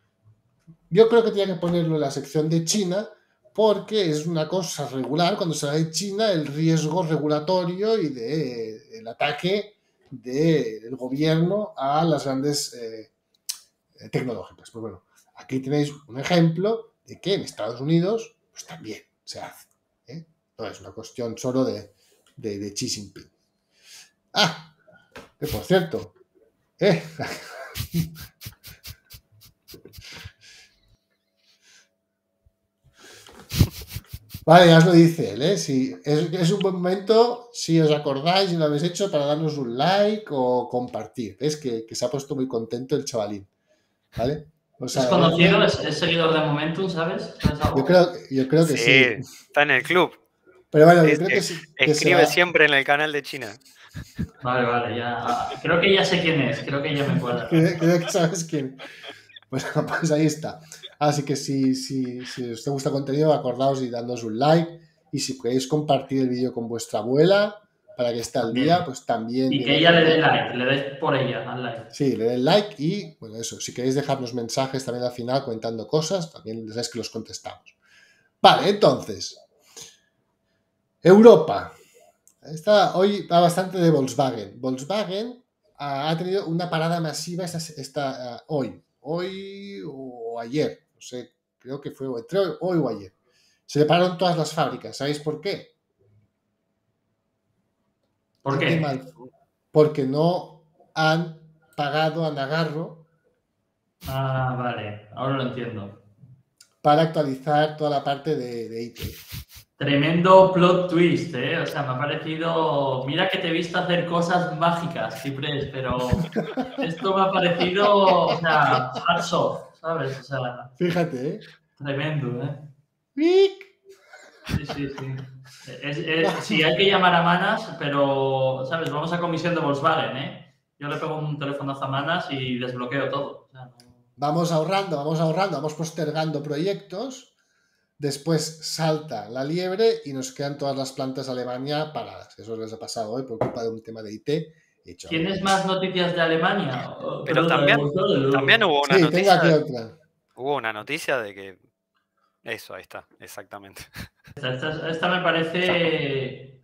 Yo creo que tenía que ponerlo en la sección de China porque es una cosa regular cuando se habla de China el riesgo regulatorio y de, el ataque del gobierno a las grandes eh, tecnológicas. Pues bueno, aquí tenéis un ejemplo de que en Estados Unidos pues también se hace. ¿eh? No es una cuestión solo de, de, de Xi Jinping. Ah, que por cierto, eh, Vale, ya os lo dice él, ¿eh? Si es, es un buen momento, si os acordáis y lo habéis hecho, para darnos un like o compartir. Es que, que se ha puesto muy contento el chavalín, ¿vale? ¿Es conocido? ¿Es, ¿Es seguidor de Momentum, sabes? ¿Sabes algo? Yo creo, yo creo que sí, sí. Está en el club. Pero bueno, yo es creo que que sí. Que escribe será... siempre en el canal de China. Vale, vale, ya. Creo que ya sé quién es, creo que ya me acuerdo. creo, creo que sabes quién. Pues, pues ahí está. Así que si, si, si os gusta el contenido, acordaos y dadnos un like. Y si podéis compartir el vídeo con vuestra abuela para que esté al También. día, pues también. Y que ella le dé like, le des por ella al like. Sí, le den like y, bueno, eso. Si queréis dejarnos mensajes también al final comentando cosas, también les sabéis que los contestamos. Vale, entonces. Europa. Esta, hoy va bastante de Volkswagen. Volkswagen ha tenido una parada masiva esta, esta, uh, hoy. Hoy o ayer. No sé, creo que fue entre hoy, hoy o ayer. Se le pararon todas las fábricas. ¿Sabéis por qué? ¿Por qué? Mal, porque no han pagado a Nagarro. Ah, vale. Ahora lo entiendo. Para actualizar toda la parte de, de I T. Tremendo plot twist, ¿eh? O sea, me ha parecido... Mira que te he visto hacer cosas mágicas, Ciprés, pero esto me ha parecido, o sea, falso, ¿sabes? O sea... Fíjate, ¿eh? Tremendo, ¿eh? ¡Vic! Sí, sí, sí. Es, es, sí, hay que llamar a Manas, pero, ¿sabes? Vamos a comisión de Volkswagen, ¿eh? Yo le pego un teléfono a Manas y desbloqueo todo. O sea, no... Vamos ahorrando, vamos ahorrando, vamos postergando proyectos. Después salta la liebre y nos quedan todas las plantas de Alemania paradas. Eso les ha pasado hoy por culpa de un tema de I T. ¿Tienes más noticias de Alemania? Pero también, también hubo una sí, noticia. Tengo aquí otra. Hubo una noticia de que. Eso, ahí está, exactamente. Esta, esta, esta me parece.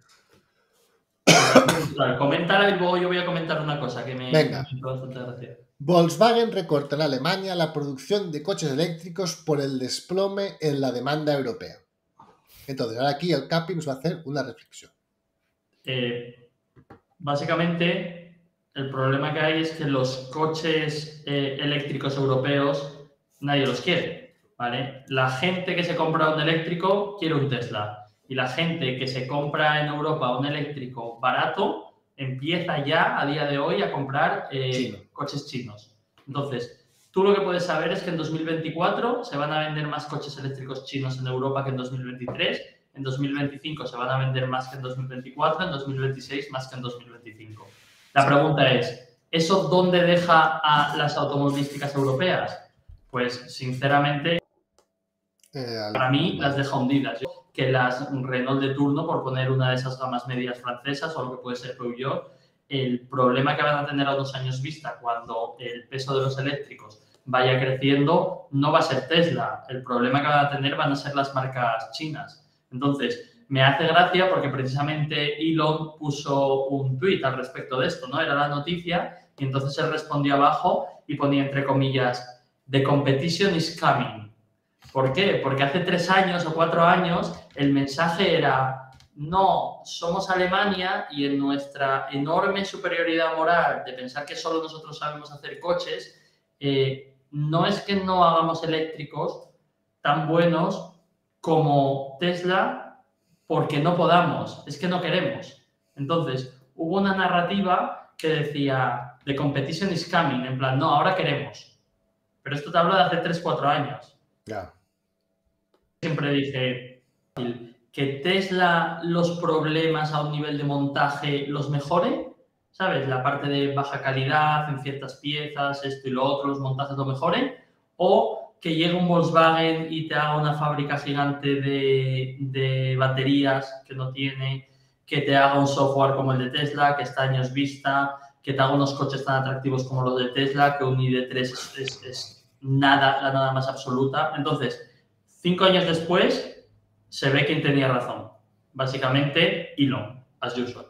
Coméntala y luego yo voy a comentar una cosa que me, Venga. me hizo bastante gracia. Volkswagen recorta en Alemania la producción de coches eléctricos por el desplome en la demanda europea. Entonces, ahora aquí el Capi nos va a hacer una reflexión. Eh, básicamente, el problema que hay es que los coches eh, eléctricos europeos nadie los quiere, ¿vale? La gente que se compra un eléctrico quiere un Tesla y la gente que se compra en Europa un eléctrico barato empieza ya a día de hoy a comprar eh, Chino. coches chinos. Entonces, tú lo que puedes saber es que en dos mil veinticuatro se van a vender más coches eléctricos chinos en Europa que en dos mil veintitrés, en dos mil veinticinco se van a vender más que en dos mil veinticuatro, en dos mil veintiséis más que en dos mil veinticinco. La pregunta es, ¿eso dónde deja a las automovilísticas europeas? Pues, sinceramente, Eh, al- para mí las deja hundidas. Yo, que las Renault de turno, por poner una de esas gamas medias francesas o lo que puede ser Peugeot, el problema que van a tener a dos años vista cuando el peso de los eléctricos vaya creciendo no va a ser Tesla. El problema que van a tener van a ser las marcas chinas. Entonces, me hace gracia porque precisamente Elon puso un tuit al respecto de esto, ¿no? Era la noticia y entonces él respondió abajo y ponía entre comillas, "The competition is coming". ¿Por qué? Porque hace tres años o cuatro años el mensaje era, no, somos Alemania y en nuestra enorme superioridad moral de pensar que solo nosotros sabemos hacer coches, eh, no es que no hagamos eléctricos tan buenos como Tesla porque no podamos, es que no queremos. Entonces, hubo una narrativa que decía, the competition is coming, en plan, no, ahora queremos. Pero esto te hablo de hace tres, cuatro años. Ya. Siempre dije que Tesla los problemas a un nivel de montaje los mejore, ¿sabes? La parte de baja calidad en ciertas piezas, esto y lo otro, los montajes lo mejoren, o que llegue un Volkswagen y te haga una fábrica gigante de, de baterías que no tiene, que te haga un software como el de Tesla, que está a años vista, que te haga unos coches tan atractivos como los de Tesla, que un i d tres es, es, es nada, la nada más absoluta. Entonces, cinco años después, se ve quién tenía razón. Básicamente, Elon, as usual.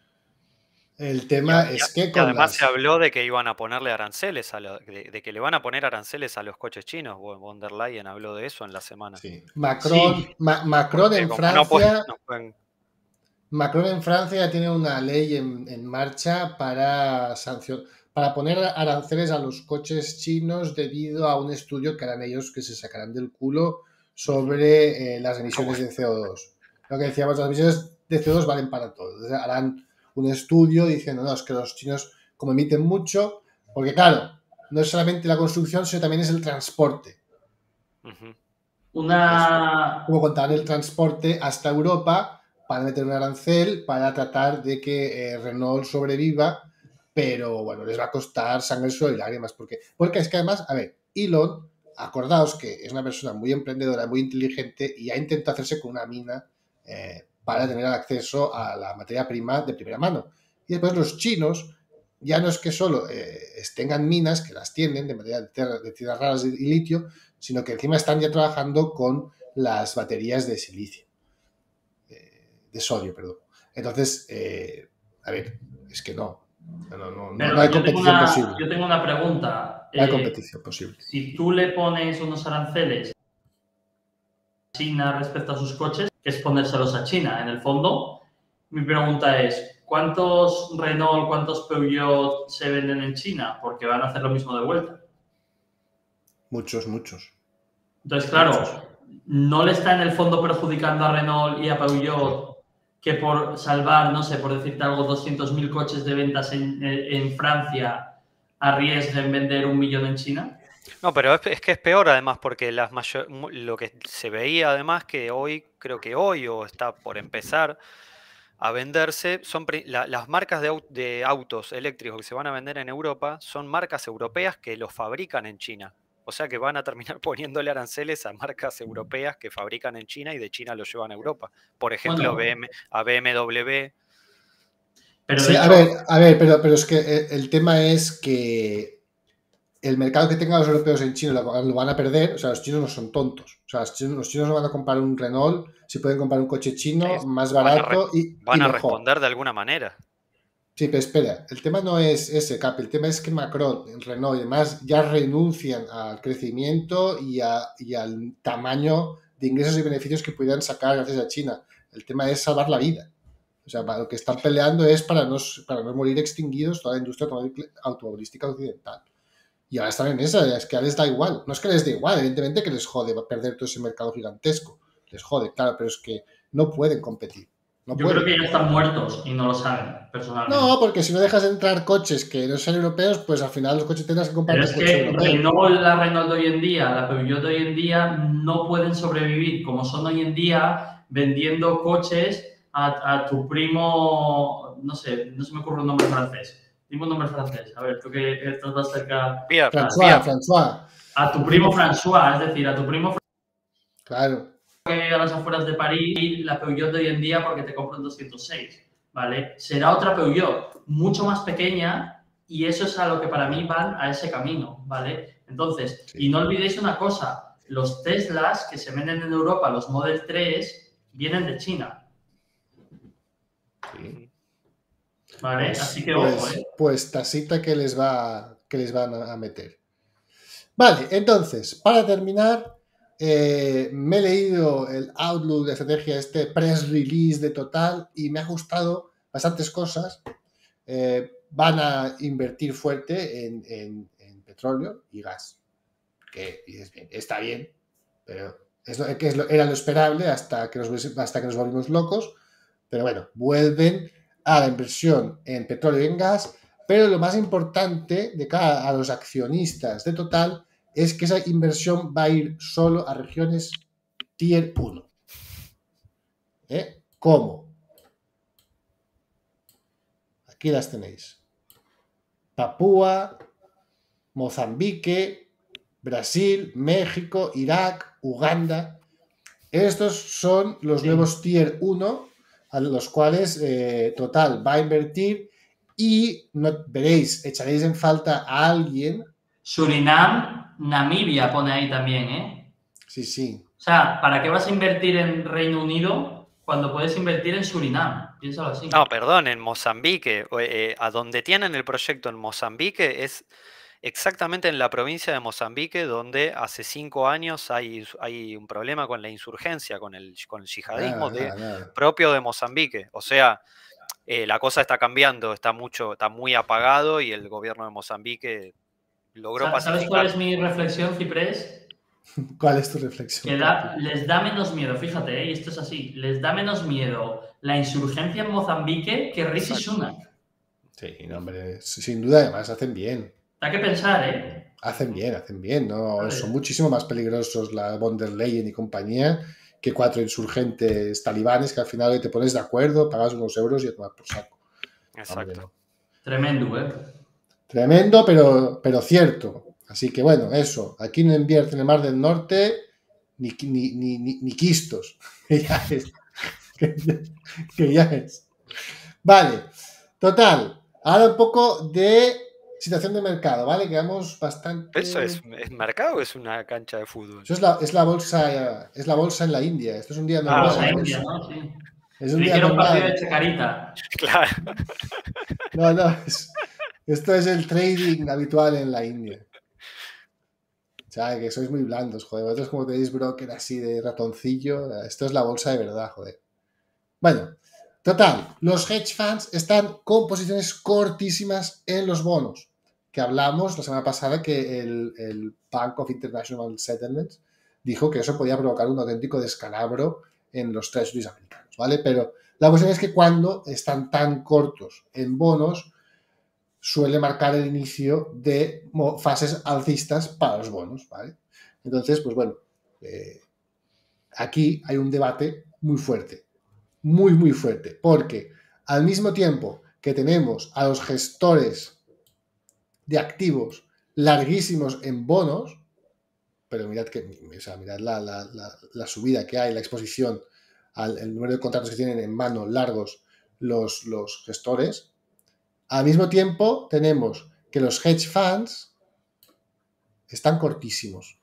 El tema Y, es y que con además las... se habló de que iban a ponerle aranceles, a lo- de, de que le van a poner aranceles a los coches chinos. Von der Leyen habló de eso en la semana. Sí. Macron, Sí. Ma- Macron Porque en como no pueden, Francia... no pueden- Macron en Francia tiene una ley en, en marcha para sancionar, para poner aranceles a los coches chinos debido a un estudio que harán ellos que se sacarán del culo sobre eh, las emisiones de C O dos. Lo que decíamos, las emisiones de C O dos valen para todo. Entonces, harán un estudio diciendo, no, es que los chinos como emiten mucho, porque claro, no es solamente la construcción, sino también es el transporte. Ujú. Una... Como contar el transporte hasta Europa para meter un arancel para tratar de que eh, Renault sobreviva, pero bueno, les va a costar sangre, sudor y lágrimas. Porque, porque es que además, a ver, Elon, acordaos que es una persona muy emprendedora, muy inteligente y ha intentado hacerse con una mina eh, para tener acceso a la materia prima de primera mano. Y después los chinos ya no es que solo eh, tengan minas, que las tienen de manera de, tierra, de tierras raras y litio, sino que encima están ya trabajando con las baterías de silicio, eh, de sodio, perdón. Entonces, eh, a ver, es que no, no, no, no, Pero no hay yo tengo competición una, posible. yo tengo una pregunta. No hay Eh, competición posible. si tú le pones unos aranceles a China respecto a sus coches, que es ponérselos a China, en el fondo, mi pregunta es, ¿cuántos Renault, cuántos Peugeot se venden en China? Porque van a hacer lo mismo de vuelta. Muchos, muchos. Entonces, claro, Muchos. no le está en el fondo perjudicando a Renault y a Peugeot que por salvar, no sé, por decirte algo, doscientos mil coches de ventas en, en Francia arriesguen vender un millón en China. No, pero es, es que es peor además porque las mayor, mu- lo que se veía además que hoy, creo que hoy o está por empezar a venderse, son pri- la- las marcas de, au- de autos eléctricos que se van a vender en Europa son marcas europeas que los fabrican en China. O sea que van a terminar poniéndole aranceles a marcas europeas que fabrican en China y de China lo llevan a Europa. Por ejemplo, Bueno, B M a B M W. pero de Sí, a hecho, ver, a ver, pero, pero es que el, el tema es que el mercado que tengan los europeos en China lo, lo van a perder. O sea, los chinos no son tontos. O sea, los chinos, los chinos no van a comprar un Renault si pueden comprar un coche chino es- más van a, barato res- y, y van a mejor. responder de alguna manera. Sí, pero espera, el tema no es ese, Cap, el tema es que Macron, Renault y demás ya renuncian al crecimiento y, a, y al tamaño de ingresos y beneficios que pudieran sacar gracias a China. El tema es salvar la vida. O sea, para lo que están peleando es para no, para no morir extinguidos toda la industria automovilística occidental. Y ahora están en esa, es que a les da igual. No es que les dé igual, evidentemente que les jode perder todo ese mercado gigantesco. Les jode, claro, pero es que no pueden competir. No Yo pueden. creo que ya están muertos y no lo saben, personalmente. No, porque si no dejas de entrar coches que no sean europeos, pues al final los coches tendrás que comprar Pero un es coche que europeo. Renault, la Renault de hoy en día, la Peugeot de hoy en día, no pueden sobrevivir como son hoy en día vendiendo coches a, a tu primo, no sé, no se me ocurre un nombre francés. Dime un nombre francés. A ver, tú que estás más cerca. Pierre, François, Pierre. François. A tu primo François, es decir, a tu primo Claro. que vive a las afueras de París y la Peugeot de hoy en día porque te compro un doscientos seis, ¿vale? Será otra Peugeot, mucho más pequeña, y eso es a lo que para mí van a ese camino, ¿vale? Entonces, Sí. y no olvidéis una cosa, los Teslas que se venden en Europa, los Model tres, vienen de China, Sí. ¿vale? Pues, Así que pues, ojo, ¿eh? pues tasita que les va que les van a, a meter. Vale, entonces, para terminar, eh, me he leído el Outlook de estrategia, este press release de Total, y me ha gustado bastantes cosas. Eh, van a invertir fuerte en, en, en petróleo y gas, que dices bien, está bien, pero es lo, que es lo, era lo esperable hasta que, nos, hasta que nos volvimos locos. Pero bueno, vuelven a la inversión en petróleo y en gas, pero lo más importante de cara a los accionistas de Total es que esa inversión va a ir solo a regiones tier uno. ¿Eh? ¿Cómo? Aquí las tenéis. Papúa, Mozambique, Brasil, México, Irak, Uganda. Estos son los sí. nuevos tier uno a los cuales eh, Total va a invertir y no, veréis, echaréis en falta a alguien. Surinam, Namibia pone ahí también, ¿eh? Sí, sí. O sea, ¿para qué vas a invertir en Reino Unido cuando puedes invertir en Surinam? Piénsalo así. No, perdón, en Mozambique, eh, a donde tienen el proyecto en Mozambique es exactamente en la provincia de Mozambique, donde hace cinco años hay, hay un problema con la insurgencia, con el, con el yihadismo nada, de, nada, nada. propio de Mozambique. O sea, eh, la cosa está cambiando, está mucho, está muy apagado y el gobierno de Mozambique logró ¿Sabes pacificar. cuál es mi reflexión, Ciprés? ¿Cuál es tu reflexión? Que da, les da menos miedo, fíjate, ¿eh? Y esto es así, les da menos miedo la insurgencia en Mozambique que Rishi Sunak. Sí, no, hombre, sin duda, además hacen bien. Da que pensar, ¿eh? Hacen bien, hacen bien, ¿no? Vale. Son muchísimo más peligrosos la von der Leyen y compañía que cuatro insurgentes talibanes que al final te pones de acuerdo, pagas unos euros y a tomar por saco. Exacto. Hombre, no. Tremendo, ¿eh? Tremendo, pero, pero cierto. Así que bueno, eso. Aquí no invierten en el Mar del Norte ni, ni, ni, ni, ni quistos. Que ya es. Que ya, que ya es. Vale. Total. Ahora un poco de situación de mercado, ¿vale? Quedamos bastante... ¿Eso es, es mercado o es una cancha de fútbol? Eso es la, es la bolsa es la bolsa en la India. Esto es un día Ah, normal. bolsa ¿no? India, ¿no? Sí. Es un Creí día que era un normal. partido de Chacarita. Claro. No, no. Es, esto es el trading habitual en la India. O sea, que sois muy blandos, joder. Vosotros como tenéis broker así de ratoncillo. Esto es la bolsa de verdad, joder. Bueno, total. Los hedge funds están con posiciones cortísimas en los bonos. Que hablamos la semana pasada que el, el Bank of International Settlements dijo que eso podía provocar un auténtico descalabro en los treasuries americanos, ¿vale? Pero la cuestión es que cuando están tan cortos en bonos, suele marcar el inicio de fases alcistas para los bonos, ¿vale? Entonces, pues bueno, eh, aquí hay un debate muy fuerte, muy, muy fuerte, porque al mismo tiempo que tenemos a los gestores de activos larguísimos en bonos, pero mirad que, o sea, mirad la, la, la, la subida que hay, la exposición al el número de contratos que tienen en mano largos los, los gestores. Al mismo tiempo tenemos que los hedge funds están cortísimos,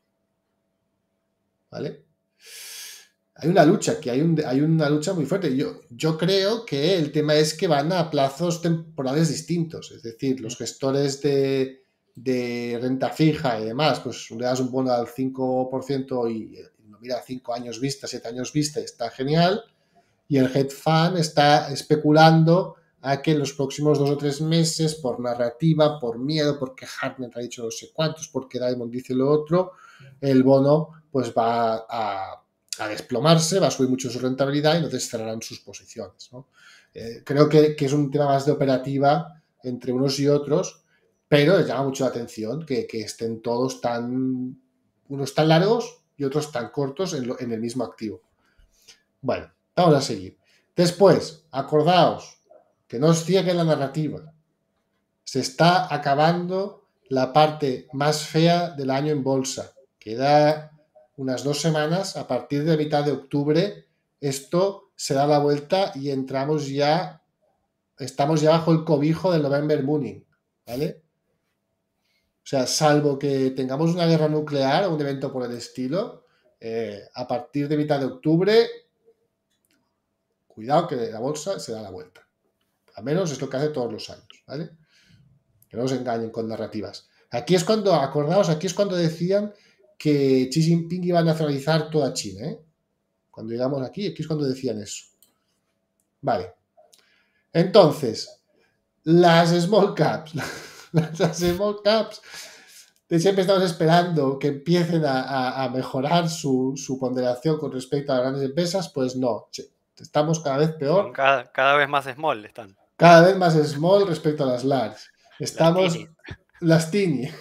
¿vale? Hay una lucha, que hay, un, hay una lucha muy fuerte. Yo, yo creo que el tema es que van a plazos temporales distintos. Es decir, los gestores de, de renta fija y demás, pues le das un bono al cinco por ciento y, y mira, cinco años vista, siete años vista, está genial. y el hedge fund está especulando a que en los próximos dos o tres meses, por narrativa, por miedo, porque Hartnett ha dicho no sé cuántos, porque Diamond dice lo otro, el bono pues va a, a desplomarse, va a subir mucho su rentabilidad y entonces cerrarán sus posiciones, ¿no? Eh, creo que, que es un tema más de operativa entre unos y otros, pero les llama mucho la atención que, que estén todos tan, unos tan largos y otros tan cortos en, lo, en el mismo activo. Bueno, vamos a seguir. Después, acordaos que no os ciegue la narrativa. Se está acabando la parte más fea del año en bolsa. Queda unas dos semanas. A partir de mitad de octubre, esto se da la vuelta y entramos ya, estamos ya bajo el cobijo del November Mooning, ¿vale? O sea, salvo que tengamos una guerra nuclear o un evento por el estilo, eh, a partir de mitad de octubre, cuidado que la bolsa se da la vuelta. Al menos es lo que hace todos los años, ¿vale? Que no os engañen con narrativas. Aquí es cuando, acordaos, aquí es cuando decían que Xi Jinping iba a nacionalizar toda China, ¿eh? Cuando llegamos aquí, aquí es cuando decían eso. Vale. Entonces, las small caps, las small caps, siempre estamos esperando que empiecen a, a, a mejorar su, su ponderación con respecto a las grandes empresas, pues no, estamos cada vez peor. Son cada, cada vez más small están. Cada vez más small respecto a las large. Estamos... Las tini.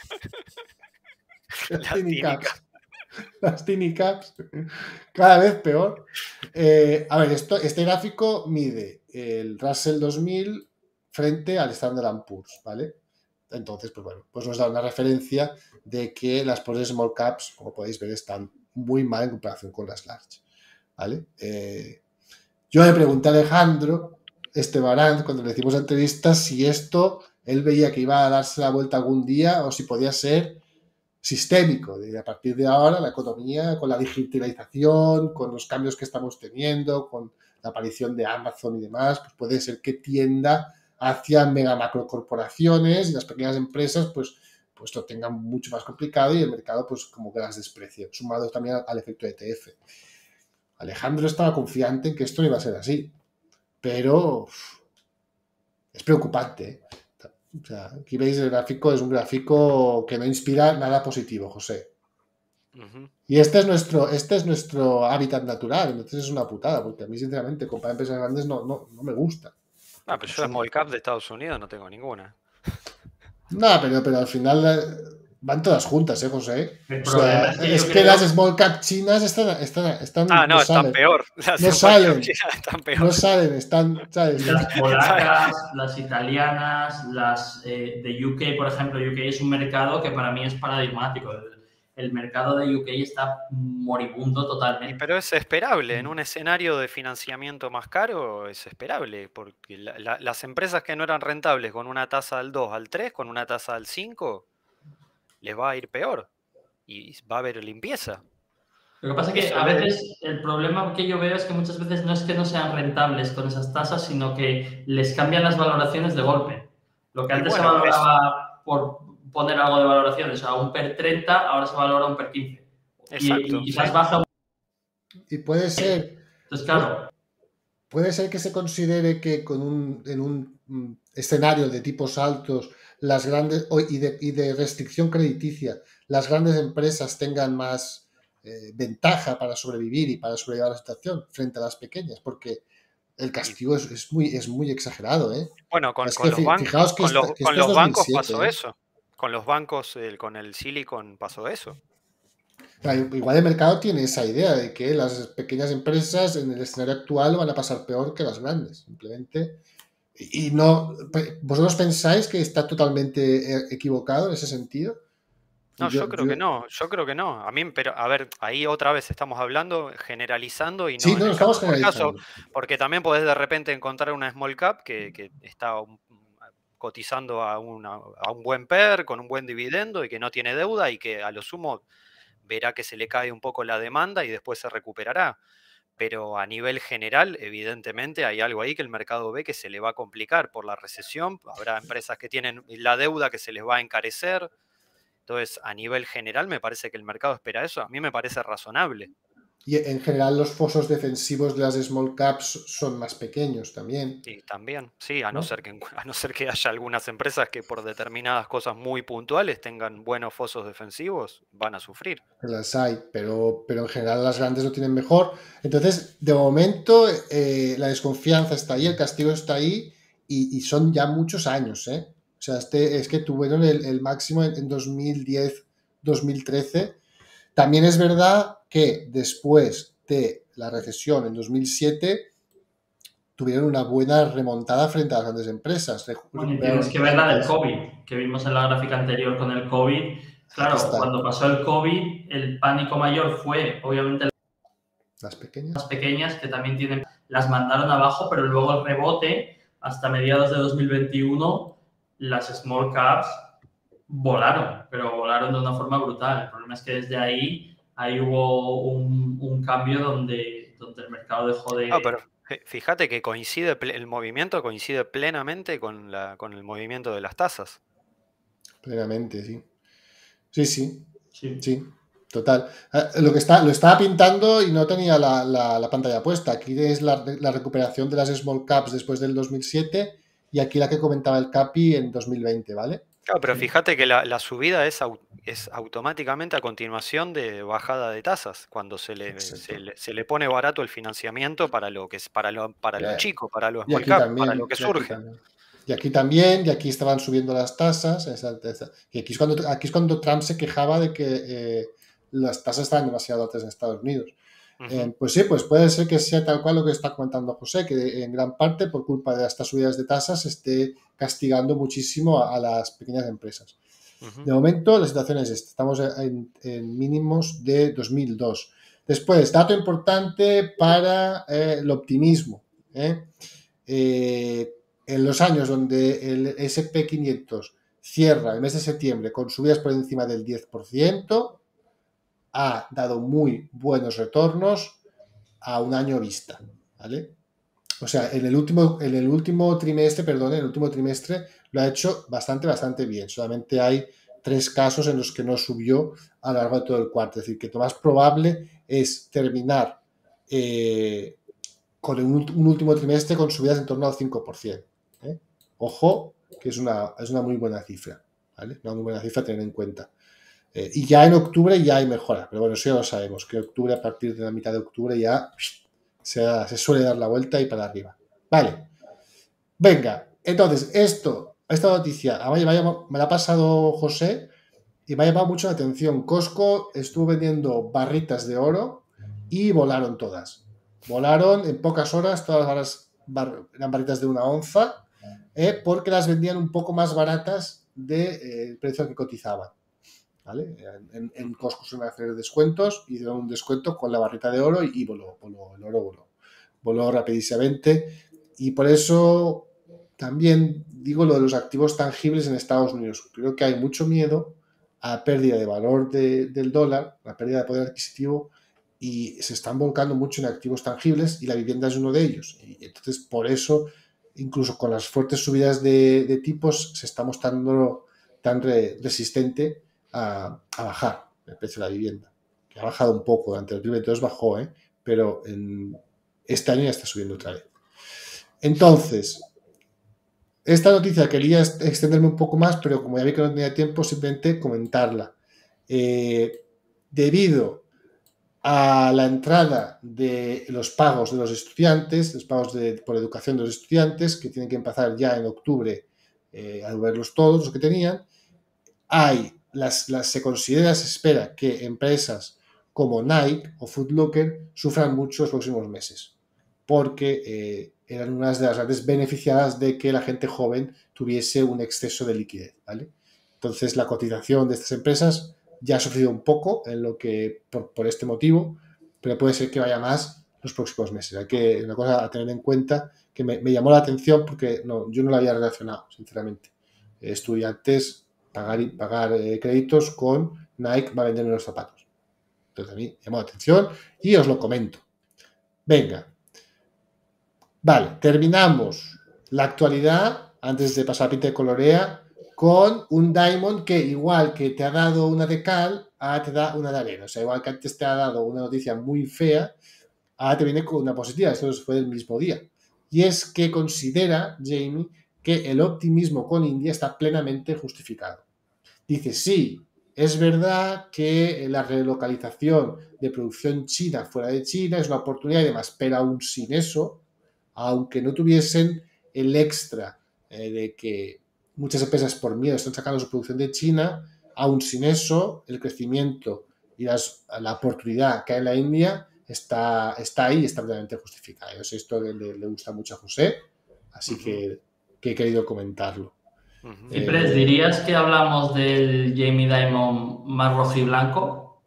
Las, las tini caps. Cap. Las tini caps. Cada vez peor. Eh, a ver, esto, este gráfico mide el Russell dos mil frente al Standard and Poor's, ¿vale? Entonces, pues bueno, pues nos da una referencia de que las pores small caps, como podéis ver, están muy mal en comparación con las large, ¿vale? Eh, yo le pregunté a Alejandro Estebarán, cuando le hicimos entrevistas, si esto, él veía que iba a darse la vuelta algún día o si podía ser sistémico. Y a partir de ahora, la economía, con la digitalización, con los cambios que estamos teniendo, con la aparición de Amazon y demás, pues puede ser que tienda hacia mega macrocorporaciones y las pequeñas empresas, pues, pues lo tengan mucho más complicado y el mercado, pues como que las desprecie, sumado también al efecto E T F. Alejandro estaba confiante en que esto no iba a ser así, pero uf, es preocupante, ¿eh? O sea, aquí veis el gráfico, es un gráfico que no inspira nada positivo, José. Uh-huh. Y este es nuestro, este es nuestro hábitat natural, entonces es una putada, porque a mí sinceramente comprar empresas grandes no, no, no me gusta. Ah, pero yo de small cap de Estados Unidos no tengo ninguna. No, pero, pero al final van todas juntas, ¿eh, José? El o sea, es que, es que creo... las small cap chinas están... están, están ah, no, no están peor. Las no salen, están peor. No salen, están... ¿sabes? Las polacas, las italianas, las eh, de U K, por ejemplo. U K es un mercado que para mí es paradigmático. El, el mercado de U K está moribundo totalmente. Y, pero es esperable. En un escenario de financiamiento más caro, es esperable. Porque la, la, las empresas que no eran rentables con una tasa al dos, al tres, con una tasa al cinco, les va a ir peor. Y va a haber limpieza. Lo que pasa es que a veces el problema que yo veo es que muchas veces no es que no sean rentables con esas tasas, sino que les cambian las valoraciones de golpe. Lo que antes bueno, se valoraba es... por poner algo de valoración, o sea, un P E R treinta, ahora se valora un P E R quince. Exacto. Y, y quizás baja un... Y puede ser... Entonces, claro... Puede ser que se considere que con un, en un escenario de tipos altos las grandes y de, y de restricción crediticia, las grandes empresas tengan más... Eh, ventaja para sobrevivir y para sobrellevar la situación frente a las pequeñas, porque el castigo es, es, muy, es muy exagerado, ¿eh? Bueno, con, con los, ban fijaos que con esta, los, que con los bancos pasó ¿eh? eso. Con los bancos, el, con el Silicon pasó eso. Igual el mercado tiene esa idea de que las pequeñas empresas en el escenario actual van a pasar peor que las grandes, simplemente. Y no, ¿vosotros pensáis que está totalmente equivocado en ese sentido? No, yo, yo creo yo... que no, yo creo que no. A mí, pero a ver, ahí otra vez estamos hablando, generalizando y no. Sí, no, estamos generalizando. Caso, porque también podés de repente encontrar una small cap que, que está un, cotizando a, una, a un buen P E R, con un buen dividendo y que no tiene deuda y que a lo sumo verá que se le cae un poco la demanda y después se recuperará. Pero a nivel general, evidentemente, hay algo ahí que el mercado ve que se le va a complicar por la recesión. Habrá empresas que tienen la deuda que se les va a encarecer. Entonces, a nivel general, me parece que el mercado espera eso. A mí me parece razonable. Y en general los fosos defensivos de las small caps son más pequeños también. Y también, sí, a no, ¿no? ser que, a no ser que haya algunas empresas que por determinadas cosas muy puntuales tengan buenos fosos defensivos, van a sufrir. Las hay, pero, pero en general las grandes lo tienen mejor. Entonces, de momento, eh, la desconfianza está ahí, el castigo está ahí, y, y son ya muchos años, ¿eh? O sea, este, es que tuvieron el, el máximo en, en dos mil diez, dos mil trece. También es verdad que después de la recesión en dos mil siete tuvieron una buena remontada frente a las grandes empresas. Bueno, y tienes que ver la del COVID, que vimos en la gráfica anterior con el COVID. Claro, cuando pasó el COVID, el pánico mayor fue, obviamente, las pequeñas. Las pequeñas, que también tienen, las mandaron abajo, pero luego el rebote, hasta mediados de dos mil veintiuno, las small caps volaron, pero volaron de una forma brutal. El problema es que desde ahí, ahí hubo un, un cambio donde, donde el mercado dejó de... Ah, pero fíjate que coincide, el movimiento coincide plenamente con, la, con el movimiento de las tasas. Plenamente, sí. Sí, sí. Sí. Sí, total. Lo que está, lo estaba pintando y no tenía la, la, la pantalla puesta. Aquí es la, la recuperación de las small caps después del dos mil siete y aquí la que comentaba el Capi en dos mil veinte, ¿vale? Claro, pero Sí. Fíjate que la, la subida es, es automáticamente a continuación de bajada de tasas, cuando se le, se le, se le pone barato el financiamiento para lo que es para lo, para lo chico, para lo small cap, para lo que surge. Aquí y aquí también, y aquí estaban subiendo las tasas. Esa, esa, y aquí es, cuando, aquí es cuando Trump se quejaba de que eh, las tasas estaban demasiado altas en Estados Unidos. Uh-huh. Eh, pues sí, pues puede ser que sea tal cual lo que está comentando José, que en gran parte por culpa de estas subidas de tasas se esté castigando muchísimo a, a las pequeñas empresas. Uh-huh. De momento la situación es esta, estamos en, en mínimos de dos mil dos. Después, dato importante para eh, el optimismo. ¿eh? Eh, en los años donde el ese and pe quinientos cierra el mes de septiembre con subidas por encima del diez por ciento, ha dado muy buenos retornos a un año vista, ¿vale? O sea, en el último, en el último trimestre, perdón, en el último trimestre lo ha hecho bastante, bastante bien. Solamente hay tres casos en los que no subió a lo largo de todo el cuarto. Es decir, que lo más probable es terminar eh, con un, un último trimestre con subidas en torno al cinco por ciento. ¿eh? Ojo, que es una, es una muy buena cifra, ¿vale? Una muy buena cifra a tener en cuenta. Eh, y ya en octubre ya hay mejora, pero bueno, eso ya lo sabemos, que octubre, a partir de la mitad de octubre ya se, se suele dar la vuelta y para arriba. Vale. Venga, entonces, esto, esta noticia, me la ha pasado José y me ha llamado mucho la atención. Costco estuvo vendiendo barritas de oro y volaron todas. Volaron en pocas horas, todas las barras, bar, eran barritas de una onza, eh, porque las vendían un poco más baratas del eh, precio que cotizaban. ¿Vale? En, en Costco suelen hacer descuentos, hicieron un descuento con la barrita de oro y, y voló, voló, el oro voló, voló rapidísimamente. Y por eso también digo lo de los activos tangibles en Estados Unidos. Creo que hay mucho miedo a pérdida de valor de, del dólar, a pérdida de poder adquisitivo, y se están volcando mucho en activos tangibles y la vivienda es uno de ellos. Y entonces, por eso, incluso con las fuertes subidas de, de tipos, se está mostrando tan re, resistente a, a bajar el precio de la vivienda. Que ha bajado un poco, durante el dos mil veintidós bajó, ¿eh? pero en este año ya está subiendo otra vez. Entonces, esta noticia quería extenderme un poco más, pero como ya vi que no tenía tiempo, simplemente comentarla. Eh, debido a la entrada de los pagos de los estudiantes, los pagos de, por educación de los estudiantes, que tienen que empezar ya en octubre eh, a devolverlos todos los que tenían, hay, las, las, se considera, se espera que empresas como Nike o Foot Locker sufran mucho los próximos meses, porque eh, eran unas de las grandes beneficiadas de que la gente joven tuviese un exceso de liquidez, ¿vale? Entonces la cotización de estas empresas ya ha sufrido un poco en lo que por, por este motivo, pero puede ser que vaya más los próximos meses. Hay que, una cosa a tener en cuenta que me, me llamó la atención porque no, yo no lo había relacionado, sinceramente. Estudiantes pagar, pagar eh, créditos con Nike va a vender los zapatos. Entonces a mí me llamó la atención y os lo comento. Venga. Vale, terminamos la actualidad antes de pasar a pinta de colorea con un Diamond que igual que te ha dado una de cal, ahora te da una de arena. O sea, igual que antes te ha dado una noticia muy fea, ahora te viene con una positiva. Esto fue del mismo día. Y es que considera, Jamie, que el optimismo con India está plenamente justificado. Dice, sí, es verdad que la relocalización de producción china fuera de China es una oportunidad y demás, pero aún sin eso, aunque no tuviesen el extra eh, de que muchas empresas por miedo están sacando su producción de China, aún sin eso, el crecimiento y las, la oportunidad que hay en la India está, está ahí y está plenamente justificada. Yo sé, esto le, le gusta mucho a José, así uh-huh. que, que he querido comentarlo. Uh-huh. Eh, Cipres, ¿dirías que hablamos del Jamie Dimon más rojo y blanco?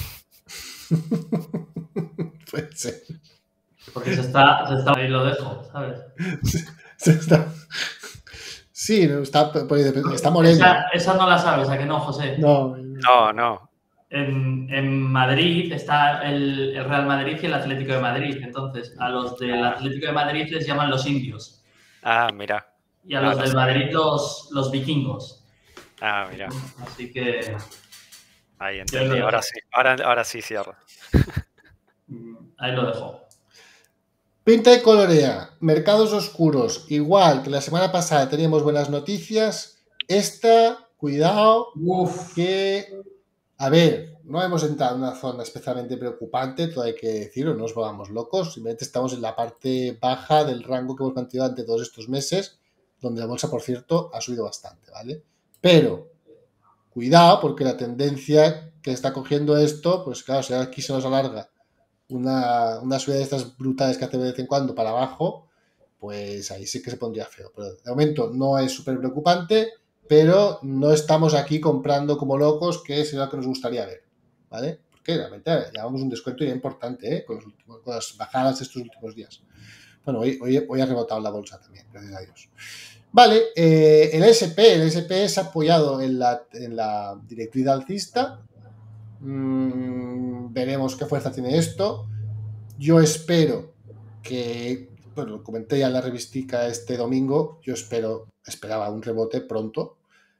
Puede ser. Porque se está, se está, ahí lo dejo, ¿sabes? Se, se está... Sí, está, está moreno. Esa, esa no la sabes, ¿a que no, José? No, no. no. En, en Madrid está el, el Real Madrid y el Atlético de Madrid. Entonces, a los del Atlético de Madrid les llaman los indios. Ah, mira. Y a los no, del Madrid los, los vikingos. Ah, mira. Así que... Ahí entendí. Ahora sí, ahora, ahora sí cierro. Ahí lo dejo. Pinta y colorea, mercados oscuros, igual que la semana pasada teníamos buenas noticias, esta, cuidado, Uf. que, a ver, no hemos entrado en una zona especialmente preocupante, todo hay que decirlo, no nos volvamos locos, simplemente estamos en la parte baja del rango que hemos mantenido durante todos estos meses, donde la bolsa, por cierto, ha subido bastante, ¿vale? Pero, cuidado, porque la tendencia que está cogiendo esto, pues claro, si aquí se nos alarga Una, una subida de estas brutales que hace de vez en cuando para abajo, pues ahí sí que se pondría feo. Pero de momento no es súper preocupante, pero no estamos aquí comprando como locos, que es lo que nos gustaría ver, ¿vale? Porque realmente llevamos un descuento ya importante, ¿eh? Con, los últimos, con las bajadas de estos últimos días. Bueno, hoy, hoy, hoy ha rebotado la bolsa también, gracias a Dios. Vale, eh, el S and P, el S and P es apoyado en la, en la directriz alcista. Mm, veremos qué fuerza tiene esto. Yo espero que, bueno, lo comenté ya en la revistica este domingo, yo espero, esperaba un rebote pronto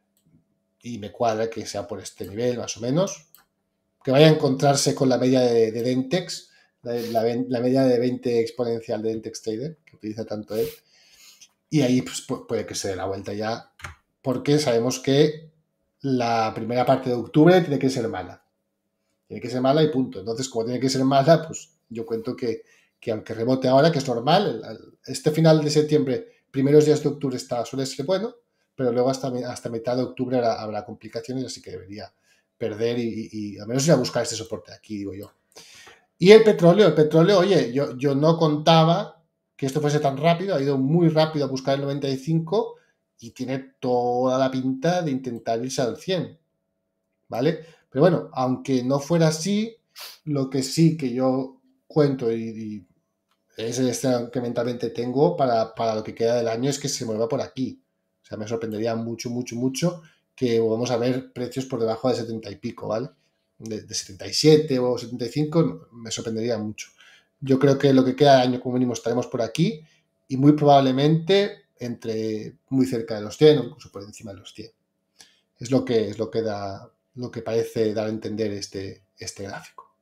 y me cuadra que sea por este nivel más o menos, que vaya a encontrarse con la media de, de Dentex, la, la, la media de veinte exponencial de Dentex Trader, que utiliza tanto él, y ahí pues, puede que se dé la vuelta ya, porque sabemos que la primera parte de octubre tiene que ser mala. Tiene que ser mala y punto. Entonces, como tiene que ser mala, pues yo cuento que, que aunque rebote ahora, que es normal, este final de septiembre, primeros días de octubre está, suele ser bueno, pero luego hasta, hasta mitad de octubre habrá, habrá complicaciones, así que debería perder y, y, y al menos ir a buscar este soporte aquí, digo yo. Y el petróleo, el petróleo, oye, yo, yo no contaba que esto fuese tan rápido, ha ido muy rápido a buscar el noventa y cinco y tiene toda la pinta de intentar irse al cien, ¿vale? Pero bueno, aunque no fuera así, lo que sí que yo cuento y, y es el escenario que mentalmente tengo para, para lo que queda del año es que se mueva por aquí. O sea, me sorprendería mucho, mucho, mucho que vamos a ver precios por debajo de setenta y pico, ¿vale? De, de setenta y siete o setenta y cinco me sorprendería mucho. Yo creo que lo que queda del año como mínimo estaremos por aquí y muy probablemente entre muy cerca de los cien o incluso por encima de los cien. Es lo que, es lo que da... lo que parece dar a entender este, este gráfico.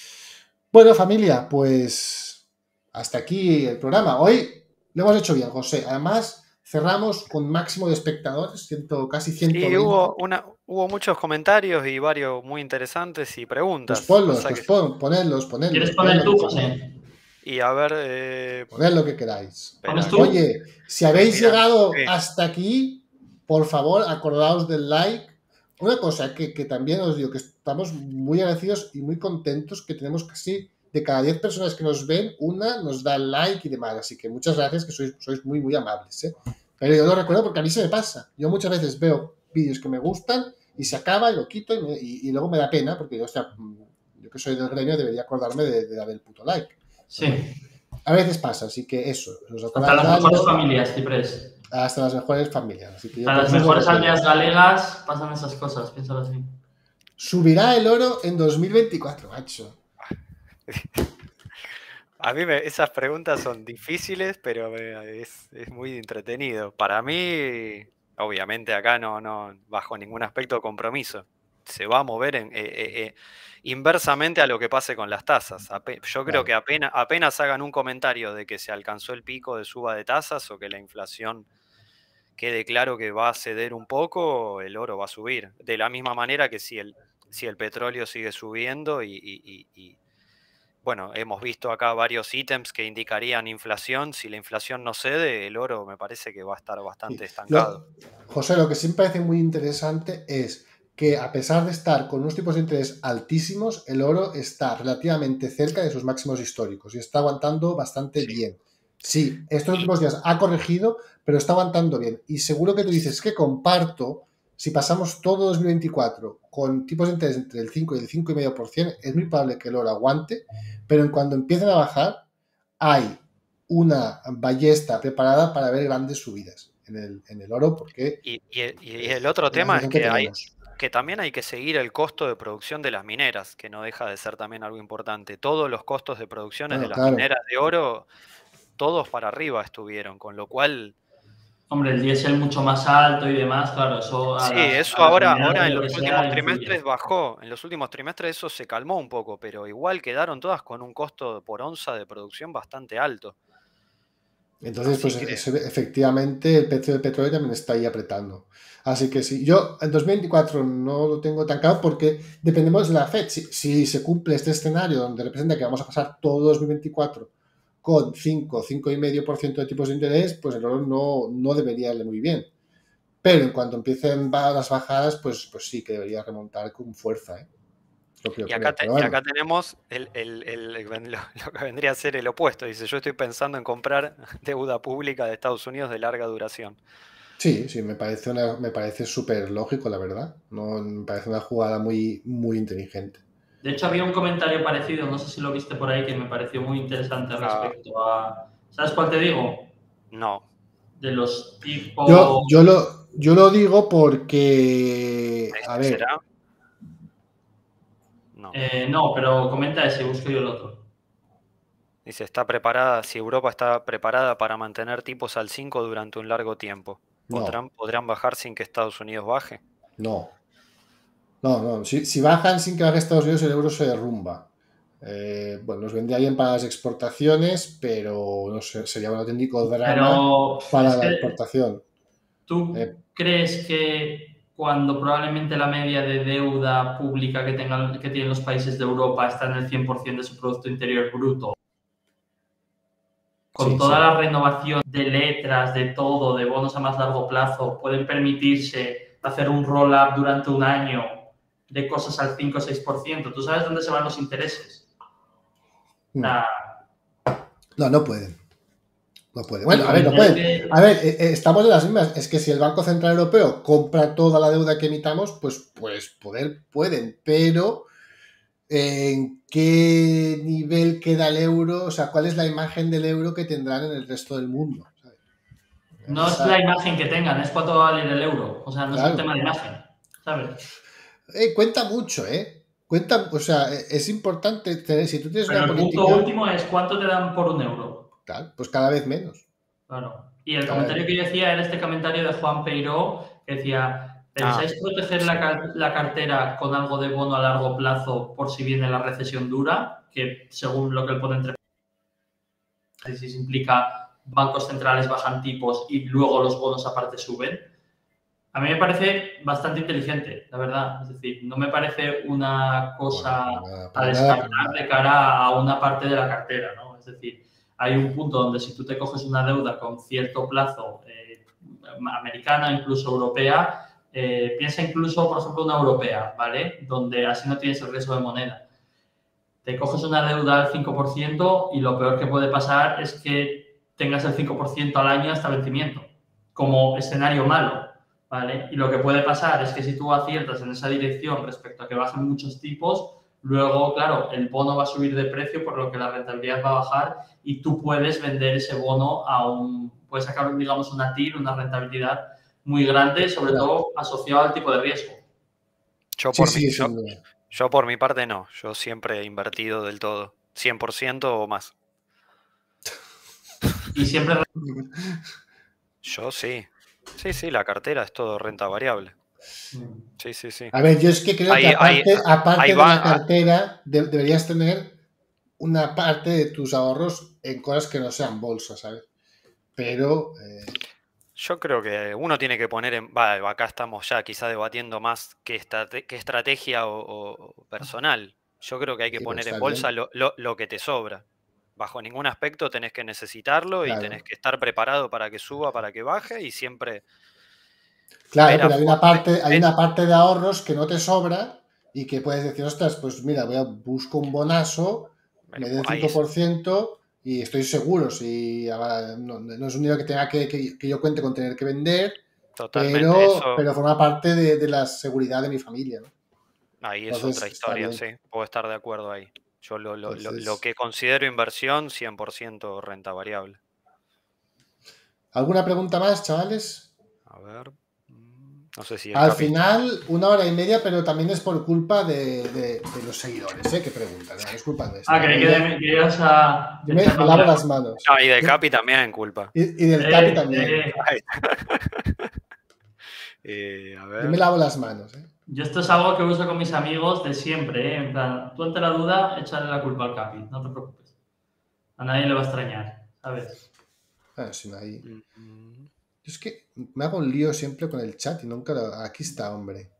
Bueno, familia, pues hasta aquí el programa. Hoy lo hemos hecho bien, José. Además, cerramos con máximo de espectadores, ciento, casi ciento veinte. Sí, hubo, una, hubo muchos comentarios y varios muy interesantes y preguntas. Pues ponlos, pues que... pon, ponedlos, ponedlos. ¿Quieres poner tú, José? Y a ver... Eh... Poned lo que queráis. ¿Tú? Oye, si habéis Mira, llegado sí. hasta aquí, por favor, acordaos del like. Una cosa que, que también os digo, que estamos muy agradecidos y muy contentos, que tenemos casi de cada diez personas que nos ven, una nos da like y demás. Así que muchas gracias, que sois, sois muy, muy amables, ¿eh? Pero yo lo recuerdo porque a mí se me pasa. Yo muchas veces veo vídeos que me gustan y se acaba y lo quito y, me, y, y luego me da pena porque yo, o sea, yo que soy del gremio debería acordarme de, de dar el puto like. Sí. A veces pasa, así que eso. Os Hasta las mejores familias, Cipres. Hasta las mejores familias. Así que yo a las mejores aldeas galegas pasan esas cosas, piénsalo así. Subirá el oro en dos mil veinticuatro, macho. A mí me, esas preguntas son difíciles, pero me, es, es muy entretenido. Para mí, obviamente acá no, no, bajo ningún aspecto de compromiso. Se va a mover en, eh, eh, eh, inversamente a lo que pase con las tasas. Ape- Yo creo Claro. que apenas, apenas hagan un comentario de que se alcanzó el pico de suba de tasas o que la inflación quede claro que va a ceder un poco, el oro va a subir. De la misma manera que si el, si el petróleo sigue subiendo y, y- y- y, bueno, hemos visto acá varios ítems que indicarían inflación. Si la inflación no cede, el oro me parece que va a estar bastante Sí. estancado. Lo, José, lo que sí me parece muy interesante es que a pesar de estar con unos tipos de interés altísimos, el oro está relativamente cerca de sus máximos históricos y está aguantando bastante Sí. bien. Sí, estos Y, últimos días ha corregido, pero está aguantando bien. Y seguro que tú dices que comparto, si pasamos todo dos mil veinticuatro con tipos de interés entre el cinco y el cinco coma cinco por ciento, es muy probable que el oro aguante, pero en cuando empiecen a bajar, hay una ballesta preparada para ver grandes subidas en el, en el oro, porque y- y el y el es otro la tema es situación que que hay, tenemos. que también hay que seguir el costo de producción de las mineras, que no deja de ser también algo importante. Todos los costos de producciones de Bueno, las claro. mineras de oro, todos para arriba estuvieron, con lo cual, Hombre, el diésel mucho más alto y demás, claro, eso a sí, las, eso a las ahora, mineras ahora de en lo los que últimos sea trimestres influye. bajó, en los últimos trimestres eso se calmó un poco, pero igual quedaron todas con un costo por onza de producción bastante alto. Entonces, Así pues que, eso, efectivamente el precio del petróleo también está ahí apretando. Así que sí, yo en dos mil veinticuatro no lo tengo tan claro porque dependemos de la Fed. Si, si se cumple este escenario donde representa que vamos a pasar todo dos mil veinticuatro con cinco, cinco coma cinco por ciento de tipos de interés, pues el oro no, no debería irle muy bien. Pero en cuanto empiecen las bajadas, pues, pues sí que debería remontar con fuerza, ¿eh? Lo que yo y acá, creo. te- Pero y bueno, acá tenemos el, el- el- el- lo, lo que vendría a ser el opuesto. Dice, yo estoy pensando en comprar deuda pública de Estados Unidos de larga duración. sí, sí, me parece una, me parece súper lógico, la verdad. No, me parece una jugada muy, muy inteligente. De hecho, había un comentario parecido, no sé si lo viste por ahí, que me pareció muy interesante Ah, respecto a... ¿Sabes cuál te digo? no. De los Yo, tipos... yo, lo, yo lo digo porque, a ¿Este ver, será? No. Eh, no, pero comenta ese, busco yo el otro. Dice, está preparada, si Europa está preparada para mantener tipos al cinco durante un largo tiempo, no, ¿podrán, podrán bajar sin que Estados Unidos baje? no, no, no. Si, si bajan sin que baje Estados Unidos, el euro se derrumba. Eh, bueno, nos vendría bien para las exportaciones, pero no sé, sería un auténtico drama Pero para es la que exportación. tú Eh, crees que cuando probablemente la media de deuda pública que, tengan, que tienen los países de Europa está en el cien por ciento de su Producto Interior Bruto, con sí, toda sí. la renovación de letras, de todo, de bonos a más largo plazo, pueden permitirse hacer un roll-up durante un año de cosas al cinco o seis por ciento. ¿Tú sabes dónde se van los intereses? O Mm. sea, No, no pueden. No pueden. el Bueno, a ver, no comentario pueden. que... A ver, eh, eh, estamos en las mismas. Es que si el Banco Central Europeo compra toda la deuda que emitamos, pues, pues poder pueden. Pero ¿en qué nivel queda el euro? O sea, ¿cuál es la imagen del euro que tendrán en el resto del mundo? ¿Sabes? No es Esa, la imagen que tengan, es cuánto va a valer el euro. O sea, no es un tema claro. de imagen, ¿sabes? Eh, cuenta mucho, ¿eh? Cuenta, o sea, eh, es importante tener, si tú tienes Pero una el punto política, último es cuánto te dan por un euro. tal, pues cada vez menos. Claro. Y el Cada vez comentario que menos. yo decía era este comentario de Juan Peiró, que decía, Ah, ¿pensáis proteger sí. la, car- la cartera con algo de bono a largo plazo por si viene la recesión dura? Que según lo que él pone entre paréntesis implica bancos centrales bajan tipos y luego los bonos aparte suben. A mí me parece bastante inteligente, la verdad. Es decir, no me parece una Bueno, cosa para nada, a para nada. descartar de cara a una parte de la cartera, ¿no? Es decir, hay un punto donde si tú te coges una deuda con cierto plazo eh, americana, incluso europea, eh, piensa incluso, por ejemplo, una europea, ¿vale? Donde así no tienes el riesgo de moneda. Te coges una deuda al cinco por ciento y lo peor que puede pasar es que tengas el cinco por ciento al año hasta vencimiento, como escenario malo, ¿vale? Y lo que puede pasar es que si tú aciertas en esa dirección respecto a que bajen muchos tipos, luego, claro, el bono va a subir de precio, por lo que la rentabilidad va a bajar y tú puedes vender ese bono a un, puedes sacar, digamos, una T I R, una rentabilidad muy grande, sobre Claro. todo asociado al tipo de riesgo. Yo Sí, por mi, sí, yo, sin duda. yo por mi parte no. Yo siempre he invertido del todo. cien por ciento o más. Y siempre Yo sí. Sí, sí, la cartera es todo renta variable. Sí, sí, sí. A ver, yo es que creo Ahí- que aparte, ahí- aparte ahí de va- la cartera, de- deberías tener una parte de tus ahorros en cosas que no sean bolsa, ¿sabes? Pero, eh, Yo creo que uno tiene que poner en... Va, acá estamos ya quizá debatiendo más qué, estrate- qué estrategia o, o personal. Yo creo que hay que sí, pero poner en está bolsa bien. lo, lo- lo que te sobra. Bajo ningún aspecto tenés que necesitarlo y Claro. tenés que estar preparado para que suba, para que baje y siempre Claro, ver a pero hay una fo- parte, hay ver- una parte de ahorros que no te sobra y que puedes decir, ostras, pues mira, voy a busco un bonazo, me ver, dé el ahí cinco por ciento y estoy seguro. Si ah, no, no es un dinero que tenga que, que, que yo cuente con tener que vender, totalmente pero, eso, pero forma parte de, de la seguridad de mi familia, ¿no? ahí es Entonces otra está historia, bien. sí, puedo estar de acuerdo ahí. Yo lo, lo- lo- Entonces, lo que considero inversión, cien por ciento renta variable. ¿alguna pregunta más, chavales? A ver, mm, no sé si el Al Capi... final, una hora y media, pero también es por culpa de, de- de los seguidores, ¿eh? Que preguntan, no es culpa nuestra. Ah, creí que, Yo- que, que ibas a... yo me, me lavo las manos. No, y del Capi también culpa. Y, y del Eh, Capi también. eh, Eh, a Yo ver. me lavo las manos, ¿eh? Yo esto es algo que uso con mis amigos de siempre, ¿eh? En plan, tú ante la duda, échale la culpa al Capi, no te preocupes. A nadie le va a extrañar, ¿sabes? Ah, si no hay... Mm, Yo es que me hago un lío siempre con el chat y nunca lo... Aquí está, hombre.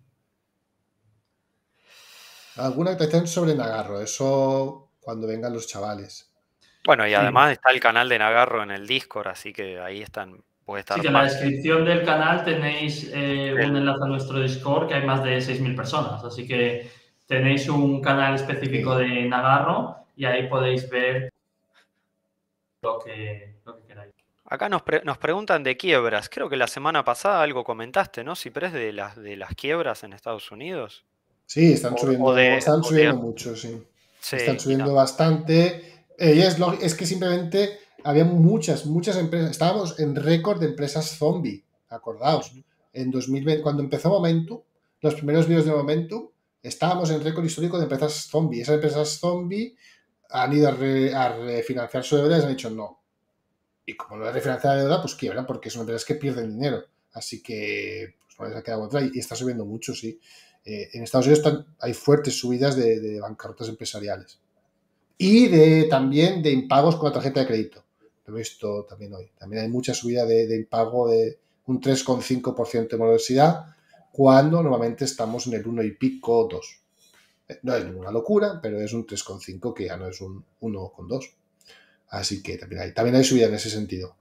Alguna actualización sobre Nagarro, eso cuando vengan los chavales. Bueno, y Sí. además está el canal de Nagarro en el Discord, así que ahí están, puede estar Sí, que en la parte. descripción del canal tenéis eh, El- un enlace a nuestro Discord, que hay más de seis mil personas, así que tenéis un canal específico Sí. de Nagarro y ahí podéis ver lo que, lo que queráis. Acá nos, pre- nos preguntan de quiebras. Creo que la semana pasada algo comentaste, ¿no? Ciprés, de las, de las quiebras en Estados Unidos. Sí, están O- subiendo, o de- están o de- subiendo mucho, sí. Sí, Están y subiendo no- bastante. Eh, y es, lo- es que simplemente había muchas, muchas empresas. Estábamos en récord de empresas zombie, acordaos. Ujú. En dos mil veinte, cuando empezó Momentum, los primeros vídeos de Momentum, estábamos en récord histórico de empresas zombie. Esas empresas zombie han ido a, re- a refinanciar su deuda y han dicho no. Y como no es refinanciar la deuda, pues quiebran porque son empresas que pierden dinero. Así que pues, no les ha quedado otra y está subiendo mucho, sí. Eh, en Estados Unidos están, hay fuertes subidas de, de bancarrotas empresariales. Y de, también de impagos con la tarjeta de crédito. Lo he visto también hoy. También hay mucha subida de, de impago de un tres coma cinco por ciento de morosidad, cuando normalmente estamos en el uno y pico, dos. No es ninguna locura, pero es un tres coma cinco que ya no es un uno coma dos. Así que también hay, también hay subida en ese sentido.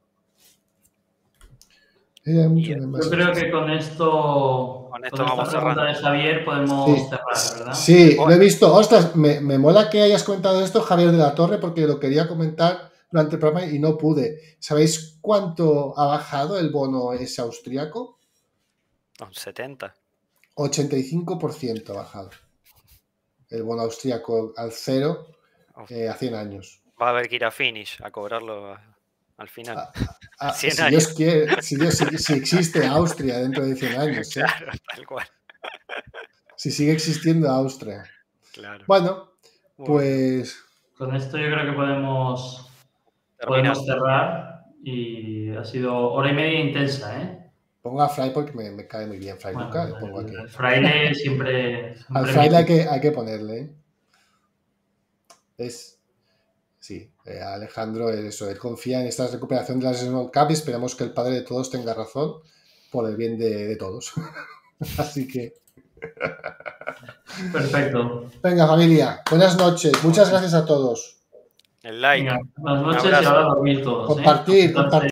Eh, mucho Y, más Yo creo que con esto, Con esto con esta vamos pregunta cerrando. de Javier podemos Sí, cerrar, ¿verdad? sí, Bueno. lo he visto. Ostras, me, me mola que hayas comentado esto, Javier de la Torre, porque lo quería comentar durante el programa y no pude. ¿Sabéis cuánto ha bajado el bono ese austríaco? Un setenta. ochenta y cinco por ciento ha bajado. El bono austríaco al cero eh, a cien años. Va a haber que ir a Finish a cobrarlo a- al final. A- a- cien si, años. Dios quiere, si, Dios, si, si existe Austria dentro de cien años, ¿eh? Claro, tal cual. Si sigue existiendo Austria. Claro. Bueno, Bueno, pues Con esto yo creo que podemos, terminar. podemos cerrar y ha sido hora y media intensa, ¿eh? pongo a Fry porque me, me cae muy bien Fry Bueno, Luca, le pongo el, aquí. el fraile siempre... Al siempre Fry hay mítico. que, hay que ponerle, ¿eh? Es, sí, eh, Alejandro, eso, él confía en esta recuperación de las Small Cap y esperamos que el padre de todos tenga razón por el bien de, de todos. Así que, Perfecto. venga familia, buenas noches, muchas gracias a todos. El like. Venga, buenas Un noches y abrazo. ahora a dormir todos, ¿eh? Compartir, Entonces, compartir.